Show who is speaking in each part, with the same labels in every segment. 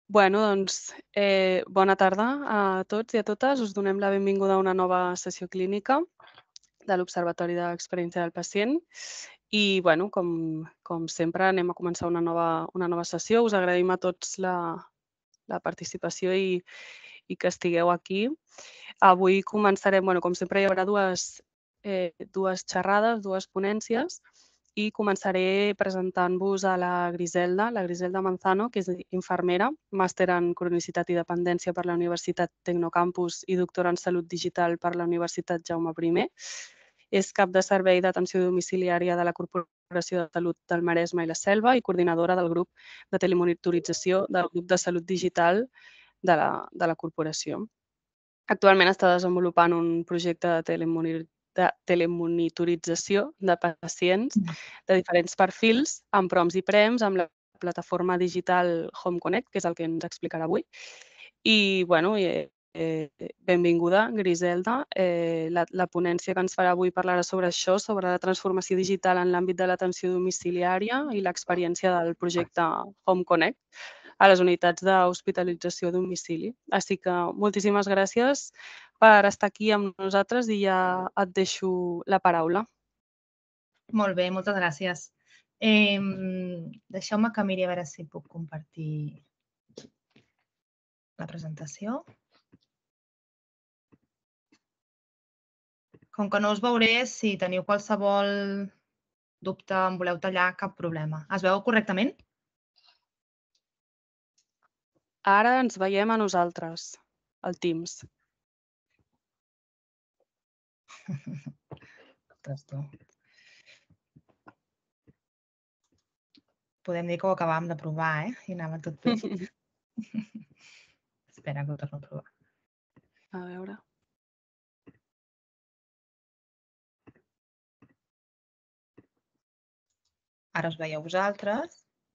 Speaker 1: Bona tarda a tots i a totes. Us donem la benvinguda a una nova sessió clínica de l'Observatori de l'Experiència del Pacient. I, com sempre, anem a començar una nova sessió. Us agraïm a tots la participació i que estigueu aquí. Avui començarem, com sempre, hi haurà dues xerrades, dues ponències, i començaré presentant-vos a la Griselda Manzano, que és infermera, màster en cronicitat i dependència per la Universitat Tecnocampus i doctora en salut digital per la Universitat Jaume I. És cap de servei d'atenció domiciliària de la Corporació de Salut del Maresme i la Selva i coordinadora del grup de telemonitorització del grup de salut digital de la corporació. Actualment està desenvolupant un projecte de telemonitorització de pacients de diferents perfils, amb proms i prems, amb la plataforma digital Home Connect, que és el que ens explicarà avui. I, benvinguda, Griselda. La ponència que ens farà avui parlarà sobre això, sobre la transformació digital en l'àmbit de l'atenció domiciliària i l'experiència del projecte Home Connect a les unitats d'hospitalització a domicili. Així que moltíssimes gràcies per estar aquí amb nosaltres i ja et deixo la paraula.
Speaker 2: Molt bé, moltes gràcies. Deixeu-me que miri a veure si puc compartir la presentació. Com que no us veuré, si teniu qualsevol dubte, em voleu tallar, cap problema. Es veu correctament?
Speaker 1: Ara ens veiem a nosaltres, al Teams.
Speaker 2: Podem dir que ho acabàvem de provar, I anava tot bé. Espera, que ho torno a provar.
Speaker 1: A veure.
Speaker 2: Ara us veieu vosaltres.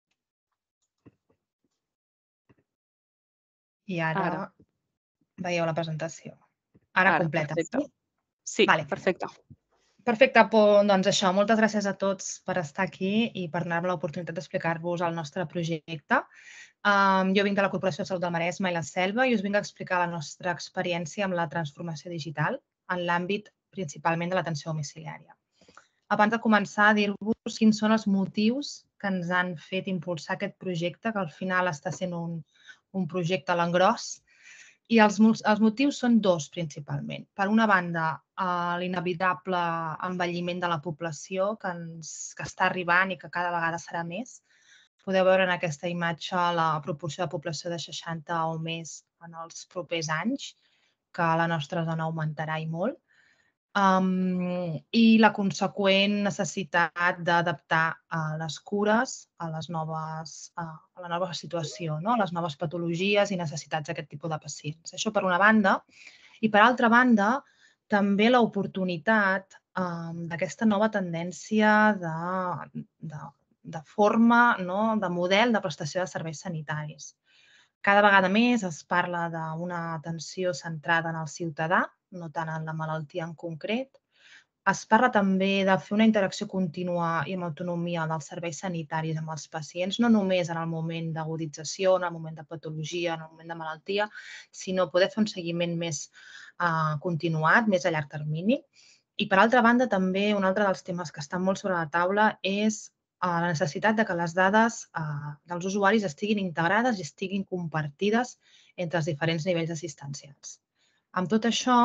Speaker 2: I ara veieu la presentació. Ara completa.
Speaker 1: Perfecte. Sí, perfecte.
Speaker 2: Perfecte, doncs això, moltes gràcies a tots per estar aquí i per donar-me l'oportunitat d'explicar-vos el nostre projecte. Jo vinc de la Corporació de Salut del Maresme i la Selva i us vinc a explicar la nostra experiència amb la transformació digital en l'àmbit principalment de l'atenció domiciliària. Abans de començar, dir-vos quins són els motius que ens han fet impulsar aquest projecte, que al final està sent un projecte a l'engròs. I els motius són dos, principalment. Per una banda, l'inevitable envelliment de la població que està arribant i que cada vegada serà més. Podeu veure en aquesta imatge la proporció de població de 60 o més en els propers anys, que la nostra zona augmentarà i molt. I la conseqüent necessitat d'adaptar les cures a la nova situació, a les noves patologies i necessitats d'aquest tipus de pacients. Això per una banda. I per altra banda, també l'oportunitat d'aquesta nova tendència de forma, de model de prestació de serveis sanitaris. Cada vegada més es parla d'una atenció centrada en el ciutadà, no tant en la malaltia en concret. Es parla també de fer una interacció contínua i amb autonomia dels serveis sanitaris amb els pacients, no només en el moment d'agudització, en el moment de patologia, en el moment de malaltia, sinó poder fer un seguiment més continuat, més a llarg termini. I per altra banda, també un altre dels temes que estan molt sobre la taula és la necessitat que les dades dels usuaris estiguin integrades i estiguin compartides entre els diferents nivells assistencials. Amb tot això,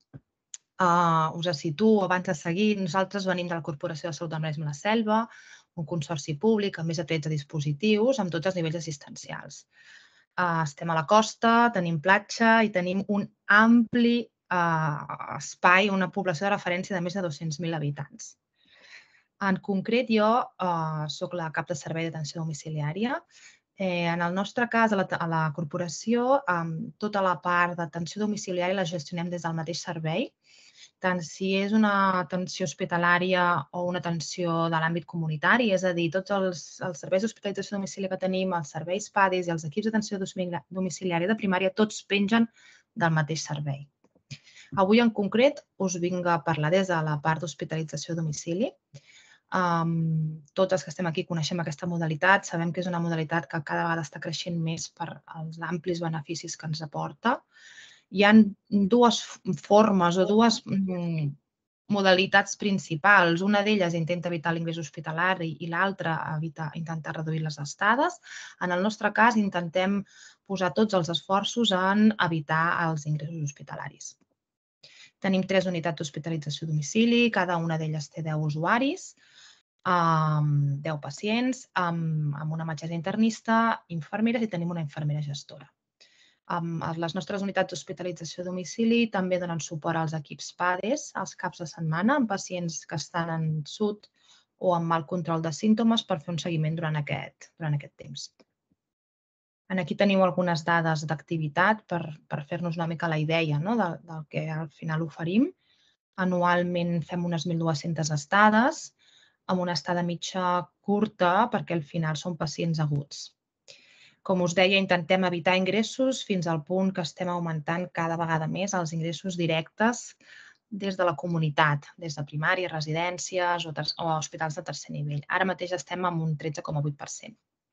Speaker 2: us situo abans de seguir. Nosaltres venim de la Corporació de Salut del Maresme i la Selva, un consorci públic amb més de 13 dispositius amb tots els nivells assistencials. Estem a la costa, tenim platja i tenim un ampli espai, una població de referència de més de 200.000 habitants. En concret, jo soc la cap de servei d'atenció domiciliària. En el nostre cas, a la corporació, tota la part d'atenció domiciliària la gestionem des del mateix servei, tant si és una atenció hospitalària o una atenció de l'àmbit comunitari, és a dir, tots els serveis d'hospitalització a domicili que tenim, els serveis PADIs i els equips d'atenció domiciliària de primària, tots pengen del mateix servei. Avui, en concret, us vinc a parlar des de la part d'hospitalització a domicili. Tots els que estem aquí coneixem aquesta modalitat, sabem que és una modalitat que cada vegada està creixent més per als amplis beneficis que ens aporta. Hi ha dues formes o dues modalitats principals. Una d'elles intenta evitar l'ingrés hospitalari i l'altra intenta reduir les estades. En el nostre cas, intentem posar tots els esforços en evitar els ingressos hospitalaris. Tenim 3 unitats d'hospitalització a domicili, cada una d'elles té 10 usuaris, 10 pacients, amb una metgessa internista, infermeres i tenim una infermera gestora. Les nostres unitats d'hospitalització a domicili també donen suport als equips PADES els caps de setmana amb pacients que estan en SUT o amb mal control de símptomes per fer un seguiment durant aquest temps. Aquí teniu algunes dades d'activitat per fer-nos una mica la idea del que al final oferim. Anualment fem unes 1.200 estades, amb una estada mitja curta perquè al final són pacients aguts. Com us deia, intentem evitar ingressos fins al punt que estem augmentant cada vegada més els ingressos directes des de la comunitat, des de primària, residències o hospitals de tercer nivell. Ara mateix estem amb un 13,8%.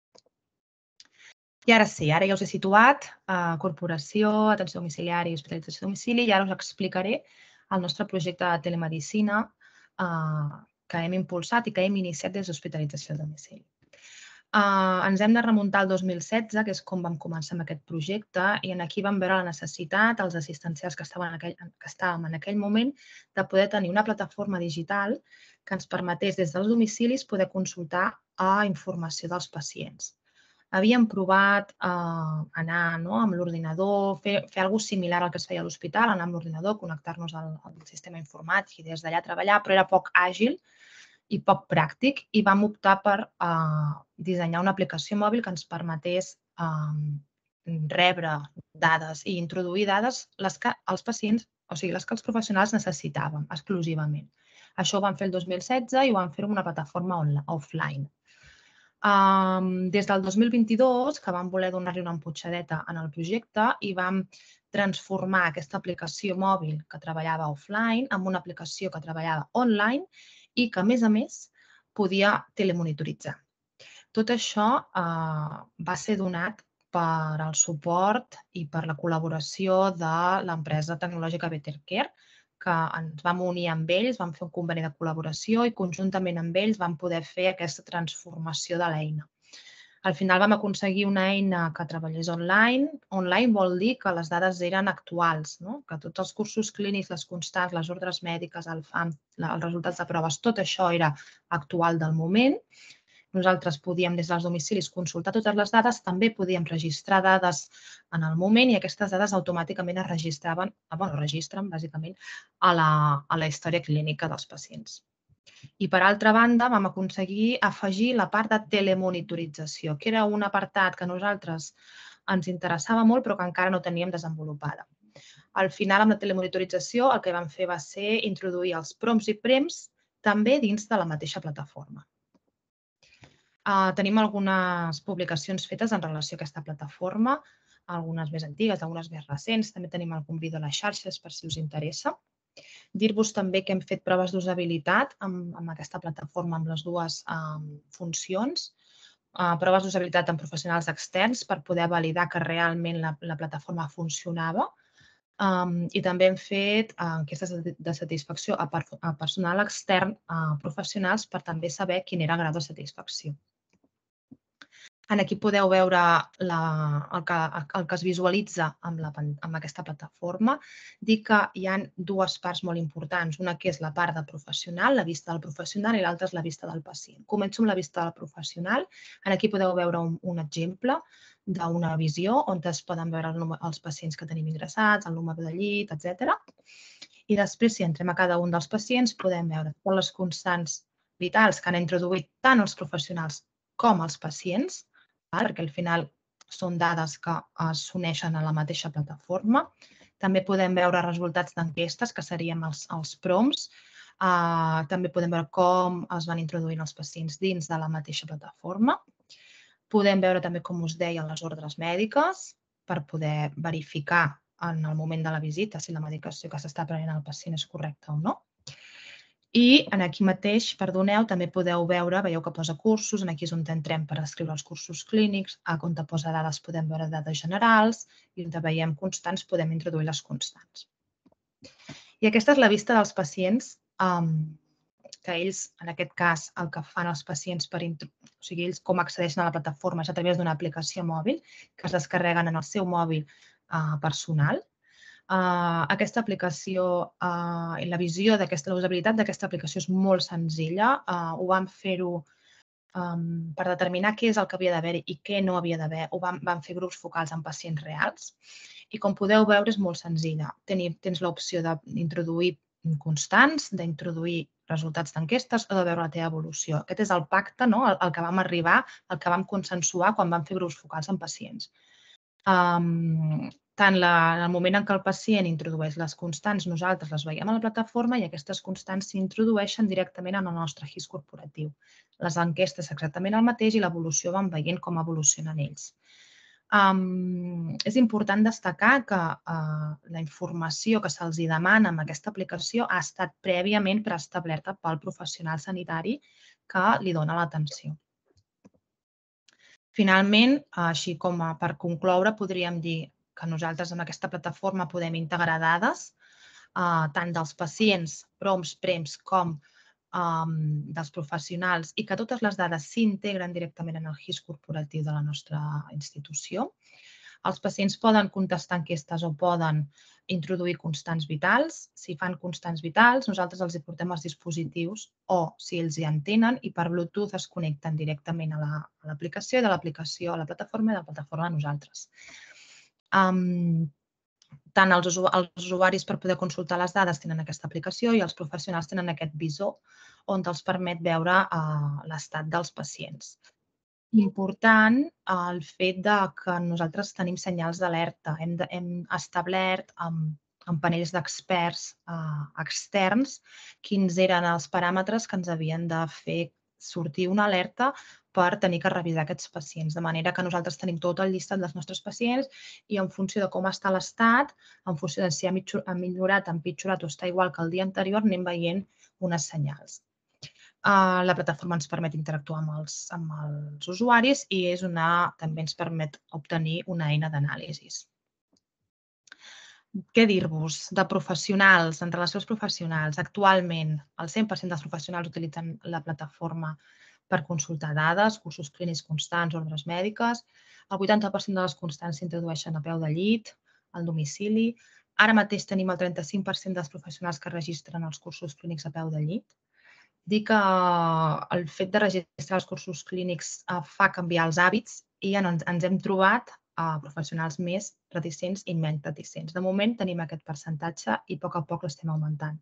Speaker 2: I ara sí, ara ja us he situat corporació, atenció domiciliària i hospitalització a domicili i ara us explicaré el nostre projecte de telemedicina que hem impulsat i que hem iniciat des d'hospitalització a domicili. Ens hem de remuntar al 2016, que és com vam començar amb aquest projecte, i aquí vam veure la necessitat, els assistencials que estàvem en aquell moment, de poder tenir una plataforma digital que ens permetés des dels domicilis poder consultar informació dels pacients. Havíem provat anar amb l'ordinador, fer alguna cosa similar al que es feia a l'hospital, anar amb l'ordinador, connectar-nos al sistema informàtic i des d'allà treballar, però era poc àgil i poc pràctic i vam optar per dissenyar una aplicació mòbil que ens permetés rebre dades i introduir dades les que els pacients, o sigui, les que els professionals necessitàvem exclusivament. Això ho vam fer el 2016 i ho vam fer amb una plataforma offline. Des del 2022, que vam voler donar-li una emputxadeta en el projecte i vam transformar aquesta aplicació mòbil que treballava offline en una aplicació que treballava online i que, a més, podia telemonitoritzar. Tot això va ser donat per el suport i per la col·laboració de l'empresa tecnològica BetterCare, que ens vam unir amb ells, vam fer un conveni de col·laboració i conjuntament amb ells vam poder fer aquesta transformació de l'eina. Al final vam aconseguir una eina que treballés online. Online vol dir que les dades eren actuals, que tots els cursos clínics, les constants, les ordres mèdiques, el FAM, els resultats de proves, tot això era actual del moment. Nosaltres podíem des dels domicilis consultar totes les dades, també podíem registrar dades en el moment i aquestes dades automàticament es registren bàsicament a la història clínica dels pacients. I per altra banda vam aconseguir afegir la part de telemonitorització, que era un apartat que a nosaltres ens interessava molt però que encara no teníem desenvolupada. Al final, amb la telemonitorització, el que vam fer va ser introduir els prompts i prems també dins de la mateixa plataforma. Tenim algunes publicacions fetes en relació a aquesta plataforma, algunes més antigues, algunes més recents. També tenim algun vídeo a les xarxes per si us interessa. Dir-vos també que hem fet proves d'usabilitat amb aquesta plataforma amb les dues funcions. Proves d'usabilitat amb professionals externs per poder validar que realment la plataforma funcionava. I també hem fet enquestes de satisfacció a personal extern professionals per també saber quin era el grau de satisfacció. Aquí podeu veure el que es visualitza amb aquesta plataforma. Dic que hi ha dues parts molt importants. Una que és la part del professional, la vista del professional, i l'altra és la vista del pacient. Començo amb la vista del professional. Aquí podeu veure un exemple d'una visió on es poden veure els pacients que tenim ingressats, el número de llit, etc. I després, si entrem a cada un dels pacients, podem veure totes les constants vitals que han introduït tant els professionals com els pacients, perquè al final són dades que s'uneixen a la mateixa plataforma. També podem veure resultats d'enquestes, que serien els prompts. També podem veure com es van introduint els pacients dins de la mateixa plataforma. Podem veure també, com us deia, les ordres mèdiques per poder verificar en el moment de la visita si la medicació que s'està prenent al pacient és correcta o no. I aquí mateix, perdoneu, també podeu veure, veieu que posa cursos, aquí és on entrem per escriure els cursos clínics, on posa dades podem veure dades generals i on veiem constants podem introduir les constants. I aquesta és la vista dels pacients, que ells, en aquest cas, el que fan els pacients o sigui, ells com accedeixen a la plataforma és a través d'una aplicació mòbil que es descarreguen en el seu mòbil personal. Aquesta aplicació i la visió d'aquesta usabilitat d'aquesta aplicació és molt senzilla. Ho vam fer-ho per determinar què és el que havia d'haver i què no havia d'haver. Vam fer grups focals amb pacients reals i com podeu veure és molt senzilla. Tens l'opció d'introduir constants, d'introduir resultats d'enquestes o de veure la teva evolució. Aquest és el pacte, el que vam arribar, el que vam consensuar quan vam fer grups focals amb pacients. Tant en el moment en què el pacient introdueix les constants, nosaltres les veiem a la plataforma i aquestes constants s'introdueixen directament en el nostre HIS corporatiu. Les enquestes exactament el mateix i l'evolució van veient com evolucionen ells. És important destacar que la informació que se'ls demana amb aquesta aplicació ha estat prèviament preestablerta pel professional sanitari que li dona l'atenció. Finalment, així com per concloure, podríem dir que nosaltres en aquesta plataforma podem integrar dades tant dels pacients, PROMs, PREMs, com dels professionals i que totes les dades s'integren directament en el HIS corporatiu de la nostra institució. Els pacients poden contestar enquestes o poden introduir constants vitals. Si fan constants vitals, nosaltres els portem els dispositius o, si ells ja en tenen, i per Bluetooth es connecten directament a l'aplicació i de l'aplicació a la plataforma i de la plataforma a nosaltres. Tant els usuaris per poder consultar les dades tenen aquesta aplicació i els professionals tenen aquest visor on els permet veure l'estat dels pacients. Important el fet que nosaltres tenim senyals d'alerta. Hem establert amb panells d'experts externs quins eren els paràmetres que ens havien de fer sortir una alerta per tenir que revisar aquests pacients. De manera que nosaltres tenim tot el llistat dels nostres pacients i en funció de com està l'estat, en funció de si ha millorat, ha empitjorat o està igual que el dia anterior, anem veient unes senyals. La plataforma ens permet interactuar amb els usuaris i també ens permet obtenir una eina d'anàlisi. Què dir-vos de professionals, en relació als professionals? Actualment, el 100% dels professionals utilitzen la plataforma per consultar dades, cursos clínics constants, ordres mèdiques. El 80% de les constants s'introdueixen a peu de llit, al domicili. Ara mateix tenim el 35% dels professionals que registren els cursos clínics a peu de llit. Dir que el fet de registrar els cursos clínics fa canviar els hàbits i ens hem trobat professionals més reticents i menys reticents. De moment tenim aquest percentatge i a poc l'estem augmentant.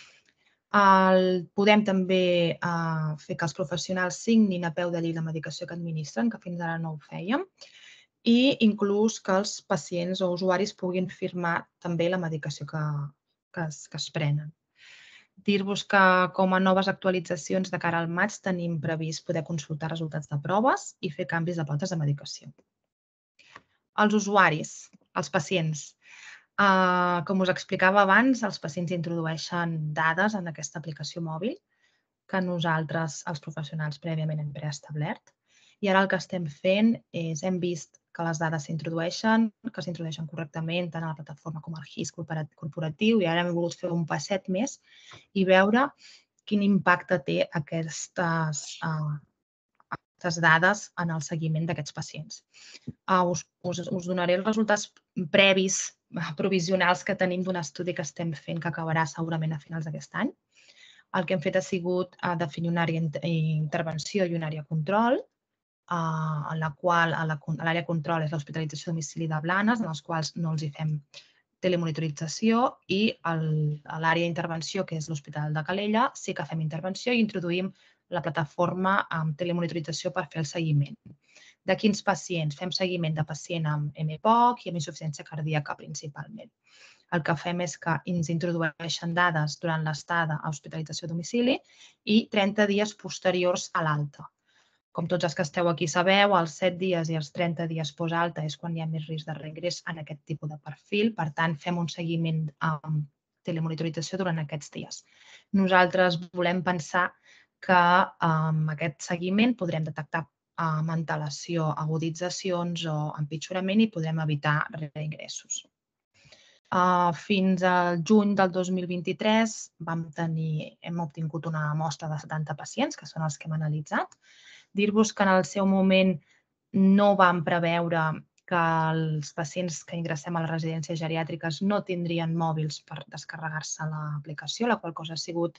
Speaker 2: Podem també fer que els professionals signin a peu de llit la medicació que administren, que fins ara no ho fèiem, i inclús que els pacients o usuaris puguin firmar també la medicació que es prenen. Dir-vos que com a noves actualitzacions de cara al maig tenim previst poder consultar resultats de proves i fer canvis de pautes de medicació. Els usuaris, els pacients. Com us explicava abans, els pacients introdueixen dades en aquesta aplicació mòbil que nosaltres, els professionals, prèviament hem preestablert. I ara el que estem fent és, hem vist que les dades s'introdueixen, que s'introdueixen correctament tant a la plataforma com al HIS corporatiu i ara hem volgut fer un passet més i veure quin impacte té aquestes dades en el seguiment d'aquests pacients. Us donaré els resultats previs, provisionals que tenim d'un estudi que estem fent que acabarà segurament a finals d'aquest any. El que hem fet ha sigut definir una àrea d'intervenció i una àrea control, en la qual l'àrea control és l'hospitalització a domicili de Blanes, en els quals no els hi fem telemonitorització, i a l'àrea d'intervenció, que és l'Hospital de Calella, sí que fem intervenció i introduïm la plataforma amb telemonitorització per fer el seguiment. De quins pacients? Fem seguiment de pacient amb MPOC i amb insuficiència cardíaca principalment. El que fem és que ens introdueixen dades durant l'estada a hospitalització a domicili i 30 dies posteriors a l'alta. Com tots els que esteu aquí sabeu, els 7 dies i els 30 dies postalta és quan hi ha més risc de reingrés en aquest tipus de perfil. Per tant, fem un seguiment telemonitorització durant aquests dies. Nosaltres volem pensar que amb aquest seguiment podrem detectar antelació, aguditzacions o empitjorament i podrem evitar reingressos. Fins al juny del 2023 hem obtingut una mostra de 70 pacients, que són els que hem analitzat. Dir-vos que en el seu moment no vam preveure que els pacients que ingressem a les residències geriàtriques no tindrien mòbils per descarregar-se l'aplicació, la qual cosa ha sigut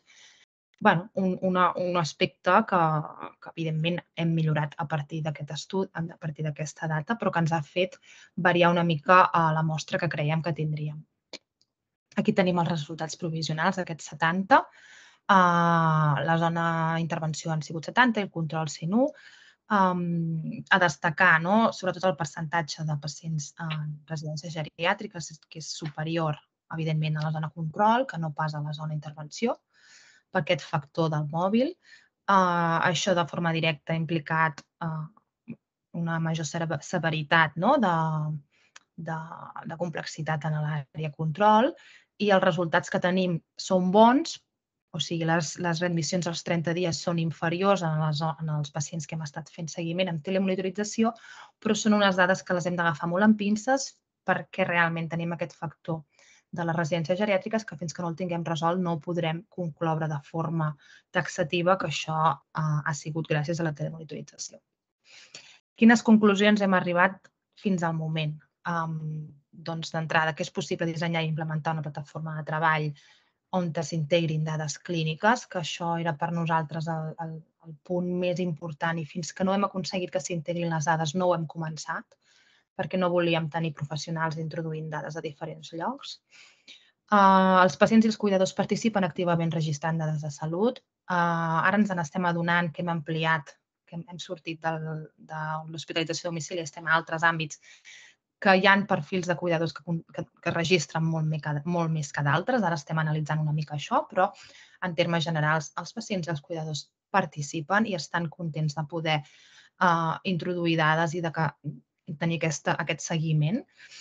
Speaker 2: un aspecte que evidentment hem millorat a partir d'aquest estudi, a partir d'aquesta data, però que ens ha fet variar una mica la mostra que creiem que tindríem. Aquí tenim els resultats provisionals d'aquests 70. La zona d'intervenció han sigut 70 i el control 101. A destacar, sobretot el percentatge de pacients en residències geriàtriques, que és superior, evidentment, a la zona control, que no pas a la zona intervenció, per aquest factor del mòbil. Això de forma directa ha implicat una major severitat de complexitat en l'àrea control i els resultats que tenim són bons, o sigui, les readmissions als 30 dies són inferiors en els pacients que hem estat fent seguiment amb telemonitorització, però són unes dades que les hem d'agafar molt amb pinces perquè realment tenim aquest factor de les residències geriàtriques que fins que no el tinguem resolt no podrem concloure de forma taxativa que això ha sigut gràcies a la telemonitorització. Quines conclusions hem arribat fins al moment? Doncs d'entrada, que és possible dissenyar i implementar una plataforma de treball on s'integrin dades clíniques, que això era per nosaltres el punt més important i fins que no hem aconseguit que s'integrin les dades no ho hem començat, perquè no volíem tenir professionals introduint dades a diferents llocs. Els pacients i els cuidadors participen activament registrant dades de salut. Ara ens n'estem adonant que hem ampliat, que hem sortit de l'hospitalització a domicili i estem a altres àmbits, que hi ha perfils de cuidadors que registren molt més que d'altres. Ara estem analitzant una mica això, però en termes generals els pacients i els cuidadors participen i estan contents de poder introduir dades i de tenir aquest seguiment.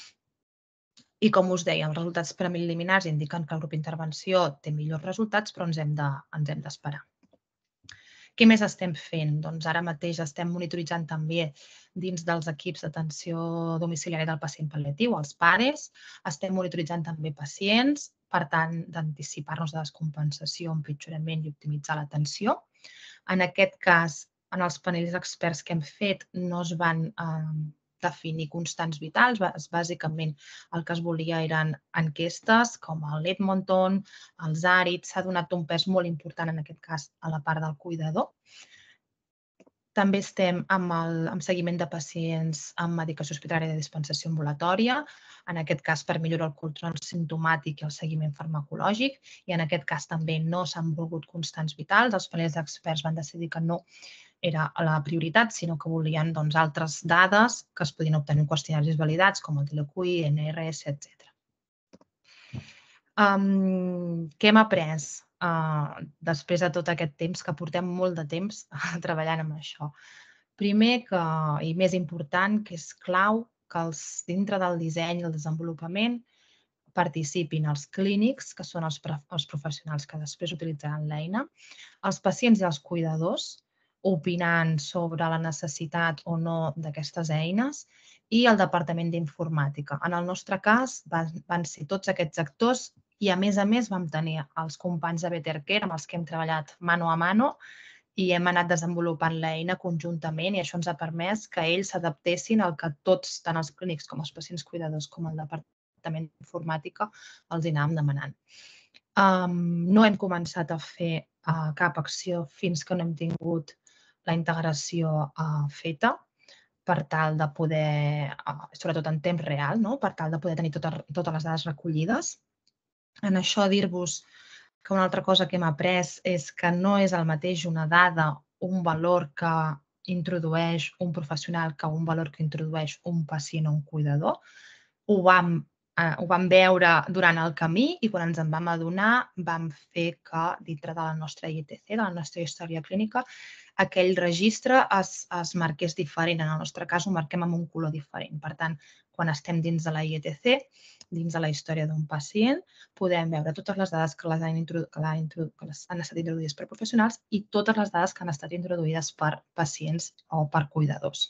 Speaker 2: I com us deia, els resultats preliminars indiquen que el grup d'intervenció té millors resultats, però ens hem d'esperar. Què més estem fent? Doncs ara mateix estem monitoritzant també dins dels equips d'atenció domiciliària del pacient pal·liatiu, els PARES. Estem monitoritzant també pacients, per tant, d'anticipar-nos de descompensació, empitjorament i optimitzar l'atenció. En aquest cas, en els panells experts que hem fet no es van definir constants vitals. Bàsicament, el que es volia eren enquestes com el Edmonton, els ARID. S'ha donat un pes molt important, en aquest cas, a la part del cuidador. També estem amb seguiment de pacients amb medicació hospitalària de dispensació ambulatòria, en aquest cas per millorar el control simptomàtic i el seguiment farmacològic, i en aquest cas també no s'han volgut constants vitals. Els panells d'experts van decidir que no era la prioritat, sinó que volien altres dades que es podien obtenir en qüestionaris validats, com el TLQI, NRS, etc. Què hem après després de tot aquest temps, que portem molt de temps treballant amb això? Primer, i més important, que és clau que dintre del disseny i el desenvolupament participin els clínics, que són els professionals que després utilitzaran l'eina, els pacients i els cuidadors, opinant sobre la necessitat o no d'aquestes eines, i el Departament d'Informàtica. En el nostre cas, van ser tots aquests actors i, a més, vam tenir els companys de BetterCare amb els que hem treballat mano a mano i hem anat desenvolupant l'eina conjuntament, i això ens ha permès que ells s'adaptessin al que tots, tant els clínics com els pacients cuidadors com el Departament d'Informàtica, els anàvem demanant. No hem començat a fer cap acció fins que no hem tingut la integració feta, per tal de poder, sobretot en temps real, per tal de poder tenir totes les dades recollides. En això dir-vos que una altra cosa que hem après és que no és el mateix una dada, un valor que introdueix un professional que un valor que introdueix un pacient o un cuidador. Ho vam veure durant el camí i quan ens en vam adonar vam fer que dintre de la nostra ITC, de la nostra història clínica, aquell registre es marqués diferent. En el nostre cas ho marquem amb un color diferent. Per tant, quan estem dins de la IETC, dins de la història d'un pacient, podem veure totes les dades que han estat introduïdes per professionals i totes les dades que han estat introduïdes per pacients o per cuidadors.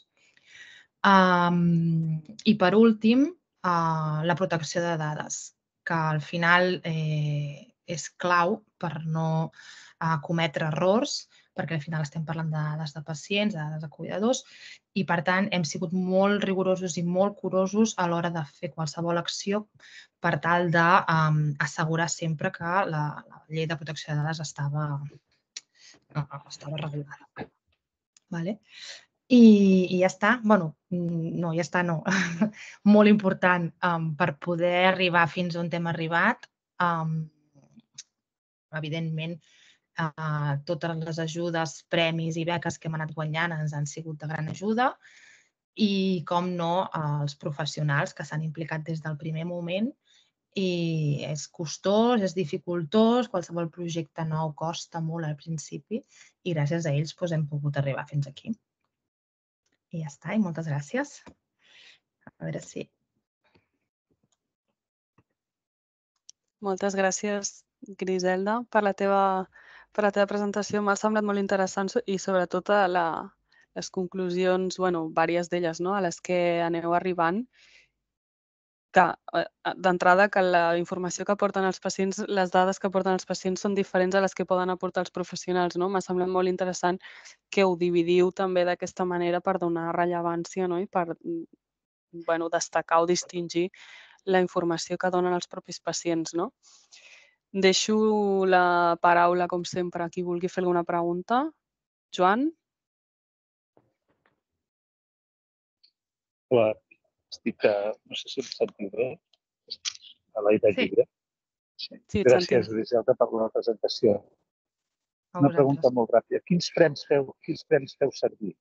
Speaker 2: I per últim, la protecció de dades, que al final és clau per no cometre errors, perquè al final estem parlant de dades de pacients, de dades de cuidadors, i per tant hem sigut molt rigorosos i molt curosos a l'hora de fer qualsevol acció per tal d'assegurar sempre que la llei de protecció de dades estava regulada. Vale? I ja està. Bueno, no, ja està, no. Molt important per poder arribar fins on hem arribat. Evidentment, totes les ajudes, premis i beques que hem anat guanyant ens han sigut de gran ajuda i, com no, els professionals que s'han implicat des del primer moment. I és costós, és dificultós, qualsevol projecte nou costa molt al principi i gràcies a ells hem pogut arribar fins aquí. I ja està, i moltes gràcies. A veure si...
Speaker 1: Moltes gràcies, Griselda, per la teva presentació. M'ha semblat molt interessant i sobretot les conclusions, diverses d'elles, a les que aneu arribant, que d'entrada que la informació que aporten els pacients, les dades que aporten els pacients són diferents a les que poden aportar els professionals. M'ha semblat molt interessant que ho dividiu també d'aquesta manera per donar rellevància i per destacar o distingir la informació que donen els propis pacients. Deixo la paraula, com sempre, a qui vulgui fer alguna pregunta. Joan?
Speaker 3: Hola, no sé si em sentiu bé, a l'aire lliure. Gràcies, Griselda, per la presentació. Una pregunta molt ràpida. Quins prems feu servir?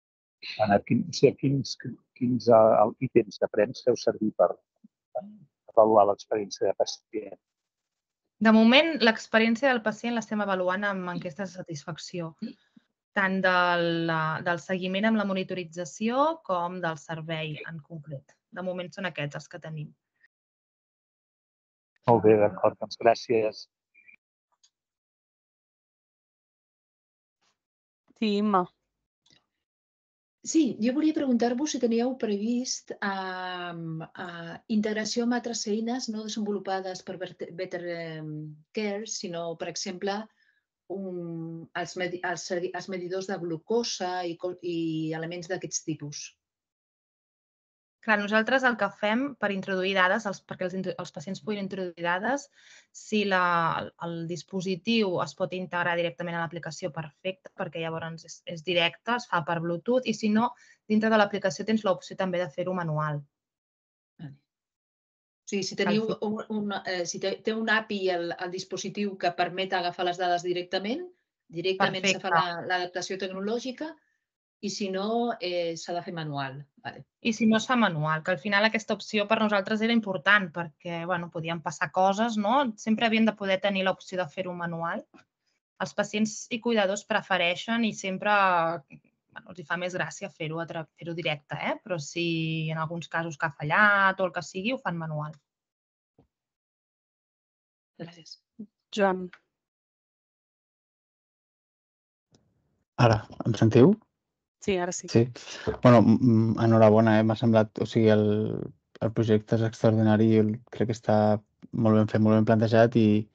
Speaker 3: Quins ítems de prems feu servir per avaluar l'experiència de pacient?
Speaker 2: De moment, l'experiència del pacient l'estem avaluant amb enquestes de satisfacció, tant del seguiment amb la monitorització com del servei en concret. De moment són aquests els que tenim.
Speaker 3: Molt bé, d'acord, doncs gràcies.
Speaker 1: Sí, Imma.
Speaker 4: Sí, jo volia preguntar-vos si teníeu previst integració amb altres eines no desenvolupades per Better Care, sinó, per exemple, els medidors de glucosa i elements d'aquests tipus.
Speaker 2: Clar, nosaltres el que fem per introduir dades, perquè els pacients puguin introduir dades, si el dispositiu es pot integrar directament a l'aplicació, perfecte, perquè llavors és directe, es fa per Bluetooth, i si no, dintre de l'aplicació tens l'opció també de fer-ho manual.
Speaker 4: O sigui, si té un API al dispositiu que permet agafar les dades directament se fa l'adaptació tecnològica, i si no, s'ha de fer manual.
Speaker 2: I si no, es fa manual, que al final aquesta opció per nosaltres era important perquè podien passar coses, no? Sempre havien de poder tenir l'opció de fer-ho manual. Els pacients i cuidadors prefereixen i sempre els fa més gràcia fer-ho directe, però si en alguns casos que ha fallat o el que sigui, ho fan manual.
Speaker 4: Gràcies.
Speaker 1: Joan.
Speaker 5: Ara, em sentiu?
Speaker 1: Sí, ara sí.
Speaker 5: Sí. Bueno, enhorabona, m'ha semblat, o sigui, el projecte és extraordinari, jo crec que està molt ben fet, molt ben plantejat i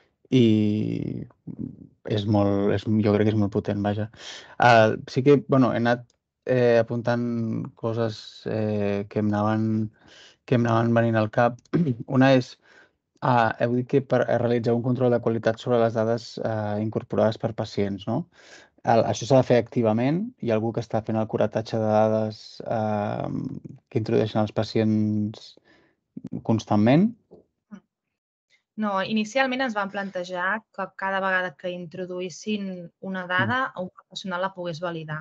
Speaker 5: jo crec que és molt potent, vaja. Sí que, bueno, he anat apuntant coses que em anaven venint al cap. Una és, heu dit que per realitzar un control de qualitat sobre les dades incorporades per pacients, no? Això s'ha de fer activament? Hi ha algú que està fent el curatatge de dades que introdueixen els pacients constantment?
Speaker 2: No, inicialment ens vam plantejar que cada vegada que introduïssin una dada, un professional la pogués validar.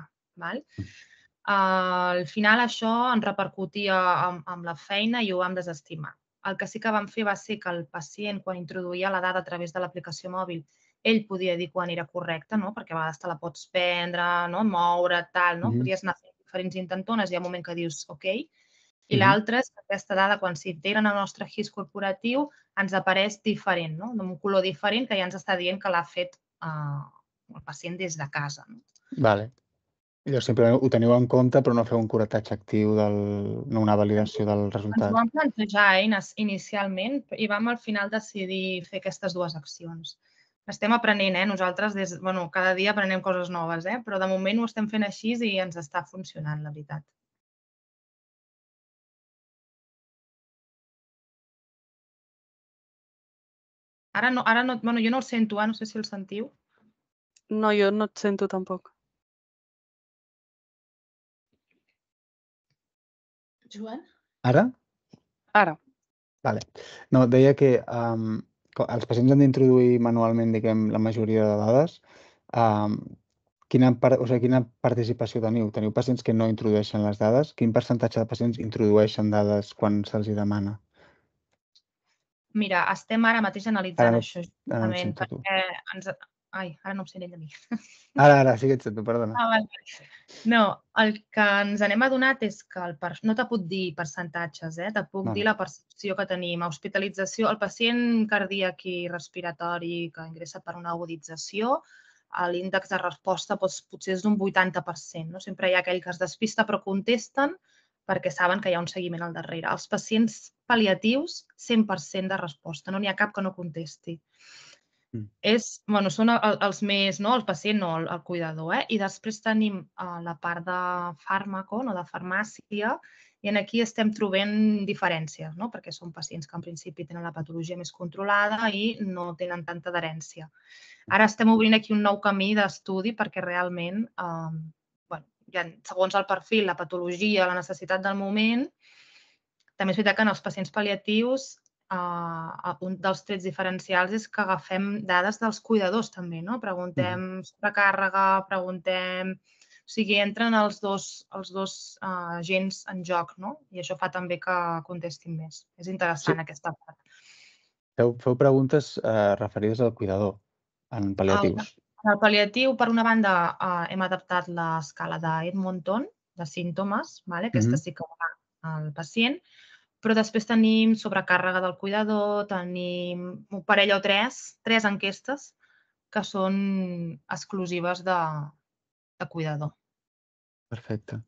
Speaker 2: Al final això ens repercutia amb la feina i ho vam desestimar. El que sí que vam fer va ser que el pacient, quan introduïa la dada a través de l'aplicació mòbil ell podia dir quan era correcte, perquè a vegades te la pots prendre, moure, tal, podies anar fent diferents intentones, hi ha un moment que dius ok, i l'altre és que aquesta dada, quan s'integra en el nostre GIS corporatiu, ens apareix diferent, amb un color diferent que ja ens està dient que l'ha fet el pacient des de casa.
Speaker 5: Vale. Llavors sempre ho teniu en compte, però no feu un curetatge actiu, no una validació del resultat.
Speaker 2: Ens ho vam plantejar inicialment i vam al final decidir fer aquestes dues accions. Estem aprenent, nosaltres cada dia aprenem coses noves, però de moment ho estem fent així i ens està funcionant, la veritat. Ara no, jo no el sento, no sé si el sentiu.
Speaker 1: No, jo no et sento tampoc.
Speaker 4: Joan?
Speaker 5: Ara?
Speaker 1: Ara.
Speaker 5: Vale. No, deia que els pacients han d'introduir manualment, diguem, la majoria de dades. Quina participació teniu? Teniu pacients que no introdueixen les dades? Quin percentatge de pacients introdueixen dades quan se'ls demana?
Speaker 2: Mira, estem ara mateix analitzant això justament perquè Ai, ara no em sent ell a mi.
Speaker 5: Ara, sí que et sento, perdona.
Speaker 2: No, el que ens n'hem adonat és que no te puc dir percentatges, te puc dir la percepció que tenim. A hospitalització, el pacient cardíac i respiratori que ingressa per una agudització, l'índex de resposta potser és d'un 80%. Sempre hi ha aquell que es despista però contesten perquè saben que hi ha un seguiment al darrere. Els pacients pal·liatius, 100% de resposta, no n'hi ha cap que no contesti. Són els més, el pacient no, el cuidador. I després tenim la part de fàrmaco, de farmàcia, i aquí estem trobant diferències, perquè són pacients que en principi tenen la patologia més controlada i no tenen tanta adherència. Ara estem obrint aquí un nou camí d'estudi perquè realment, segons el perfil, la patologia, la necessitat del moment, també és veritat que en els pacients pal·liatius un dels trets diferencials és que agafem dades dels cuidadors també, preguntem sobre càrrega, preguntem... O sigui, entren els dos agents en joc, i això fa també que contestin més. És interessant aquesta part.
Speaker 5: Feu preguntes referides al cuidador, en pal·liatius.
Speaker 2: En el pal·liatiu, per una banda, hem adaptat l'escala d'Edmonton, de símptomes, aquesta sí que va al pacient, però després tenim sobrecàrrega del cuidador, tenim un parell o tres enquestes que són exclusives de cuidador.
Speaker 5: Perfecte.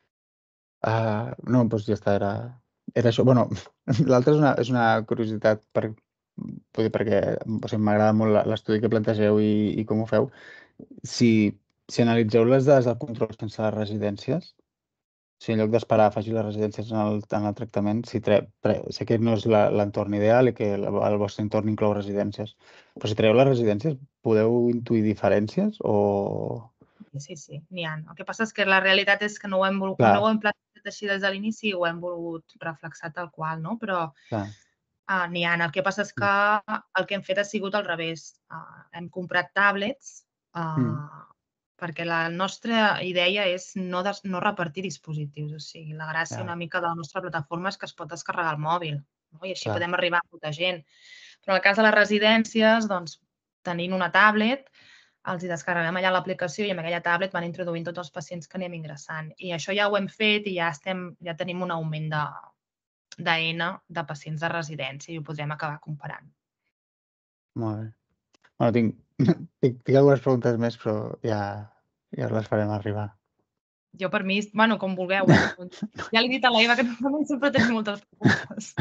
Speaker 5: No, doncs ja està, era això. Bueno, l'altre és una curiositat perquè m'agrada molt l'estudi que plantegeu i com ho feu. Si analitzeu les dades del control sense les residències, si en lloc d'esperar faci les residències en el tractament, sé que no és l'entorn ideal i que el vostre entorn inclou residències, però si traieu les residències, podeu intuir diferències o...?
Speaker 2: Sí, n'hi ha. El que passa és que la realitat és que no ho hem plantejat així des de l'inici i ho hem volgut reflexar tal qual, però n'hi ha. El que passa és que el que hem fet ha sigut al revés. Hem comprat tablets perquè la nostra idea és no repartir dispositius. O sigui, la gràcia una mica de la nostra plataforma és que es pot descarregar al mòbil i així podem arribar a molta gent. Però en el cas de les residències, doncs, tenint una tablet, els descarreguem allà l'aplicació i amb aquella tablet van introduint tots els pacients que anem ingressant. I això ja ho hem fet i ja tenim un augment d'N de pacients de residència i ho podrem acabar comparant.
Speaker 5: Molt bé. Bueno, tinc algunes preguntes més, però ja us les farem arribar.
Speaker 2: Jo, per mi, com vulgueu. Ja li he dit a l'Eva que normalment sempre tenim moltes preguntes.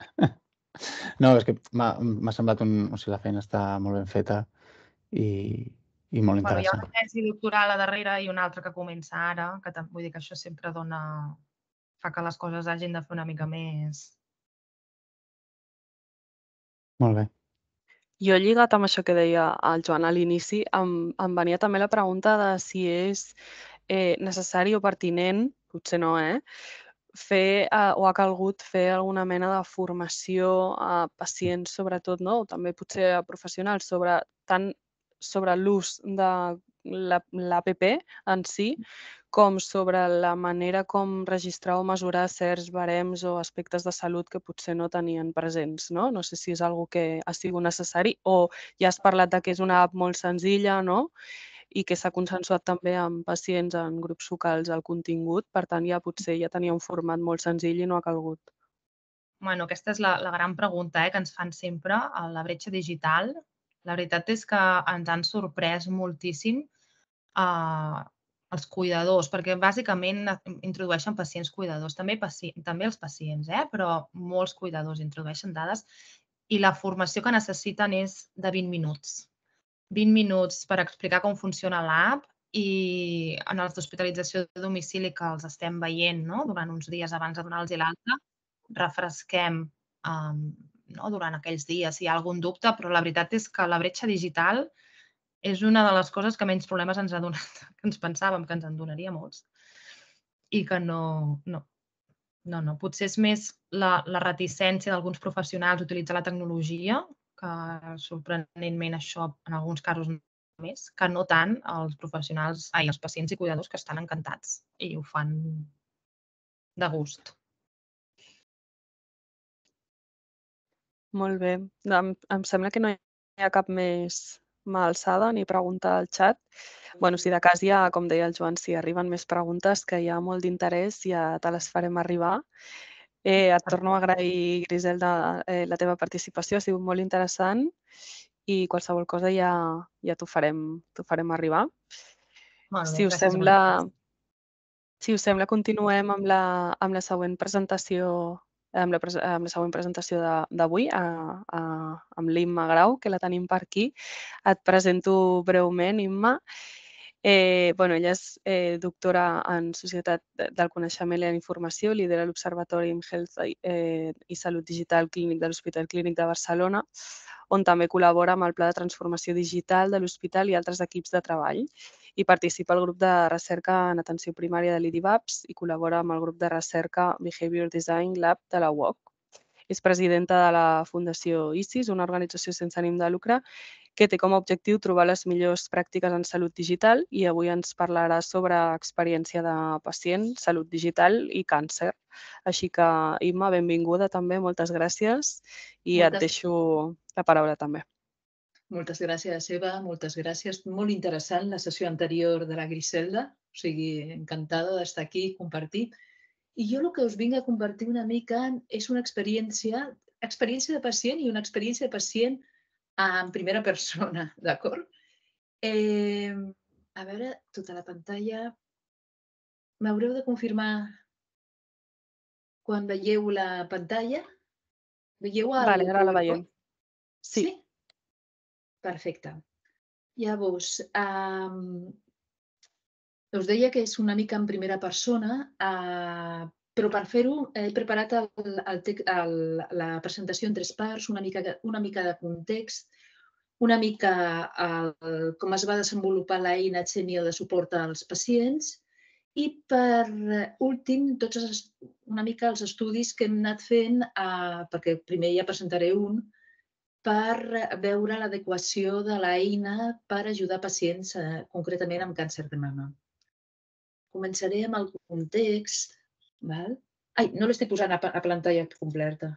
Speaker 5: No, és que m'ha semblat la feina està molt ben feta i molt interessant.
Speaker 2: Hi ha una tesi doctoral a darrere i una altra que comença ara, que vull dir que això sempre fa que les coses hagin de fer una mica més...
Speaker 5: Molt bé.
Speaker 1: Jo, lligat amb això que deia el Joan a l'inici, em venia també la pregunta de si és necessari o pertinent, potser no, fer o ha calgut fer alguna mena de formació a pacients, sobretot, o també potser a professionals, tant sobre l'ús de l'APP en si, com sobre la manera com registrar o mesurar certs barems o aspectes de salut que potser no tenien presents, no? No sé si és algo que ha sigut necessari o ja has parlat de que és una app molt senzilla, no? I que s'ha consensuat també amb pacients en grups focals al contingut, per tant, potser ja tenia un format molt senzill i no ha calgut.
Speaker 2: Bueno, aquesta és la gran pregunta que ens fan sempre a la bretxa digital. La veritat és que ens han sorprès moltíssim els cuidadors, perquè bàsicament introdueixen pacients cuidadors, també els pacients, però molts cuidadors introdueixen dades i la formació que necessiten és de 20 minuts. 20 minuts per explicar com funciona l'app i en els d'hospitalització de domicili que els estem veient durant uns dies abans de donar-los l'alta, refresquem durant aquells dies si hi ha algun dubte, però la veritat és que la bretxa digital és una de les coses que menys problemes ens ha donat, que ens pensàvem que ens en donaria molts i que no. Potser és més la reticència d'alguns professionals a utilitzar la tecnologia, que sorprenentment això en alguns casos més, que no tant els professionals, els pacients i cuidadors que estan encantats i ho fan de gust.
Speaker 1: Molt bé. Em sembla que no hi ha cap més mà alçada ni pregunta al xat. Bueno, si de cas ja, com deia el Joan, si arriben més preguntes, que hi ha molt d'interès, ja te les farem arribar. Et torno a agrair, Griselda, la teva participació, ha sigut molt interessant i qualsevol cosa ja t'ho farem arribar. Si us sembla, continuem amb la següent presentació amb la següent presentació d'avui, amb l'Imma Grau, que la tenim per aquí. Et presento breument, Imma. Ella és doctora en Societat del Coneixement i la Informació, lidera l'Observatori en Health i Salut Digital Clínic de l'Hospital Clínic de Barcelona, on també col·labora amb el Pla de Transformació Digital de l'Hospital i altres equips de treball. I participa al grup de recerca en atenció primària de l'IDIVAPS i col·labora amb el grup de recerca Behavior Design Lab de la UOC. És presidenta de la Fundació ISIS, una organització sense ànim de lucre que té com a objectiu trobar les millors pràctiques en salut digital i avui ens parlarà sobre experiència de pacient, salut digital i càncer. Així que, Imma, benvinguda també, moltes gràcies i et deixo la paraula també.
Speaker 4: Moltes gràcies, Eva, moltes gràcies. Molt interessant la sessió anterior de la Griselda, o sigui, encantada d'estar aquí i compartir. I jo el que us vinc a compartir una mica és una experiència de pacient i una experiència de pacient en primera persona, d'acord? A veure, tota la pantalla. M'haureu de confirmar quan veieu la pantalla. Veieu el PowerPoint?
Speaker 1: Ara la veiem. Sí.
Speaker 4: Perfecte. Llavors, us deia que és una mica en primera persona, però per fer-ho he preparat la presentació en 3 parts, una mica de context, una mica com es va desenvolupar l'eina Xenio de suport als pacients i per últim una mica els estudis que hem anat fent, perquè primer ja presentaré un, per veure l'adequació de l'eina per ajudar pacients concretament amb càncer de mama. Començaré amb el context. Ai, no l'estic posant a pantalla completa.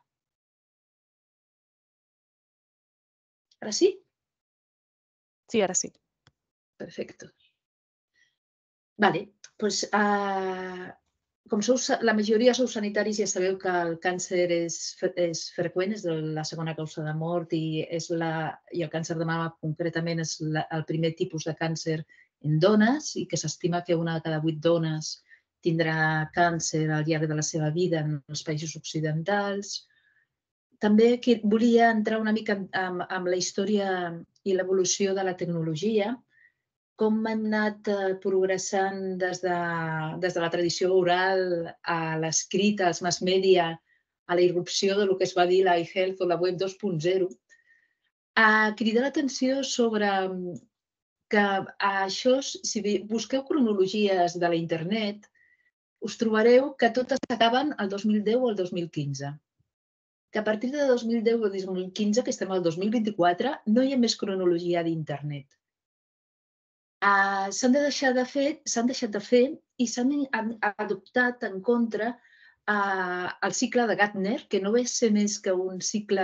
Speaker 4: Ara sí?
Speaker 1: Sí, ara sí.
Speaker 4: Perfecte. Vale, doncs com la majoria sou sanitaris ja sabeu que el càncer és freqüent, és la segona causa de mort i el càncer de mama concretament és el primer tipus de càncer en dones i que s'estima que 1 de cada 8 dones tindrà càncer al llarg de la seva vida en els països occidentals. També volia entrar una mica amb la història i l'evolució de la tecnologia, com hem anat progressant des de la tradició oral a l'escrit, als mass media, a la irrupció del que es va dir l'iHealth o la web 2.0, a cridar l'atenció sobre que això, si busqueu cronologies de la internet, us trobareu que totes acaben el 2010 o el 2015. Que a partir de 2010 o 2015, que estem al 2024, no hi ha més cronologia d'internet. s'han deixat de fer i s'han adoptat en contra el cicle de Gardner, que no ve ser més que un cicle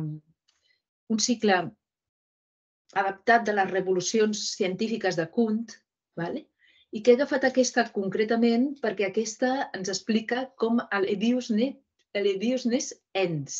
Speaker 4: adaptat de les revolucions científiques de Kuhn, i que he agafat aquesta concretament perquè aquesta ens explica com l'Ediousness ends.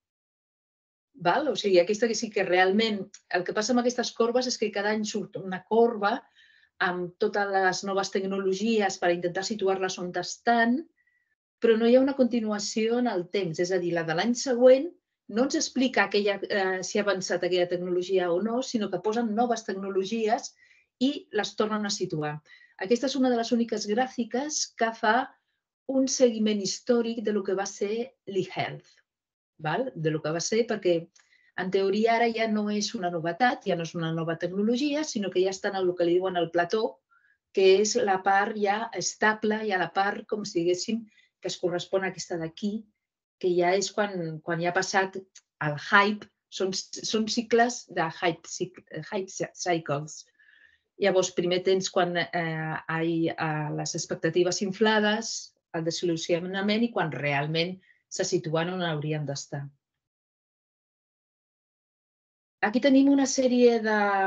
Speaker 4: O sigui, aquesta que sí que realment... El que passa amb aquestes corbes és que cada any surt una corba amb totes les noves tecnologies per intentar situar-les on estan, però no hi ha una continuació en el temps. És a dir, la de l'any següent no ens explica si ha avançat aquella tecnologia o no, sinó que posen noves tecnologies i les tornen a situar. Aquesta és una de les úniques gràfiques que fa un seguiment històric de lo que va ser l'e-health. De lo que va ser, perquè en teoria ara ja no és una novetat, ja no és una nova tecnologia, sinó que ja estan en el que li diuen el plató, que és la part ja estable, ja la part, com si diguéssim, que es correspon a aquesta d'aquí, que ja és quan ja ha passat el hype, són cicles de hype cycles. Llavors, primer tens quan hi ha les expectatives inflades, el desil·lusionament i quan realment se situen on haurien d'estar. Aquí tenim una sèrie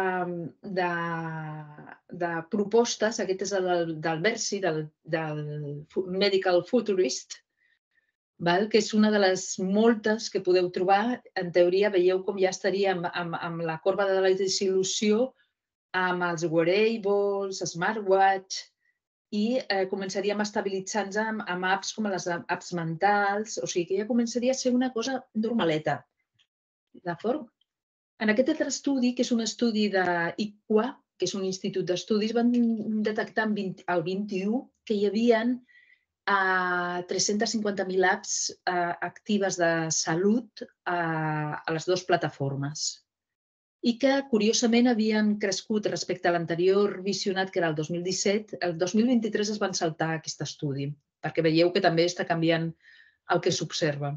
Speaker 4: de propostes. Aquest és del Bercy, del Medical Futurist, que és una de les moltes que podeu trobar. En teoria, veieu com ja estaríem amb la corba de la desil·lusió, amb els wearables, smartwatch, i començaríem a estabilitzar-nos amb apps com les apps mentals, o sigui que ja començaria a ser una cosa normaleta. D'acord? En aquest altre estudi, que és un estudi d'ICWA, que és un institut d'estudis, van detectar el 21 que hi havia 350.000 apps actives de salut a les dues plataformes i que, curiosament, havien crescut respecte a l'anterior visionat, que era el 2017. El 2023 es van saltar aquest estudi, perquè veieu que també està canviant el que s'observa.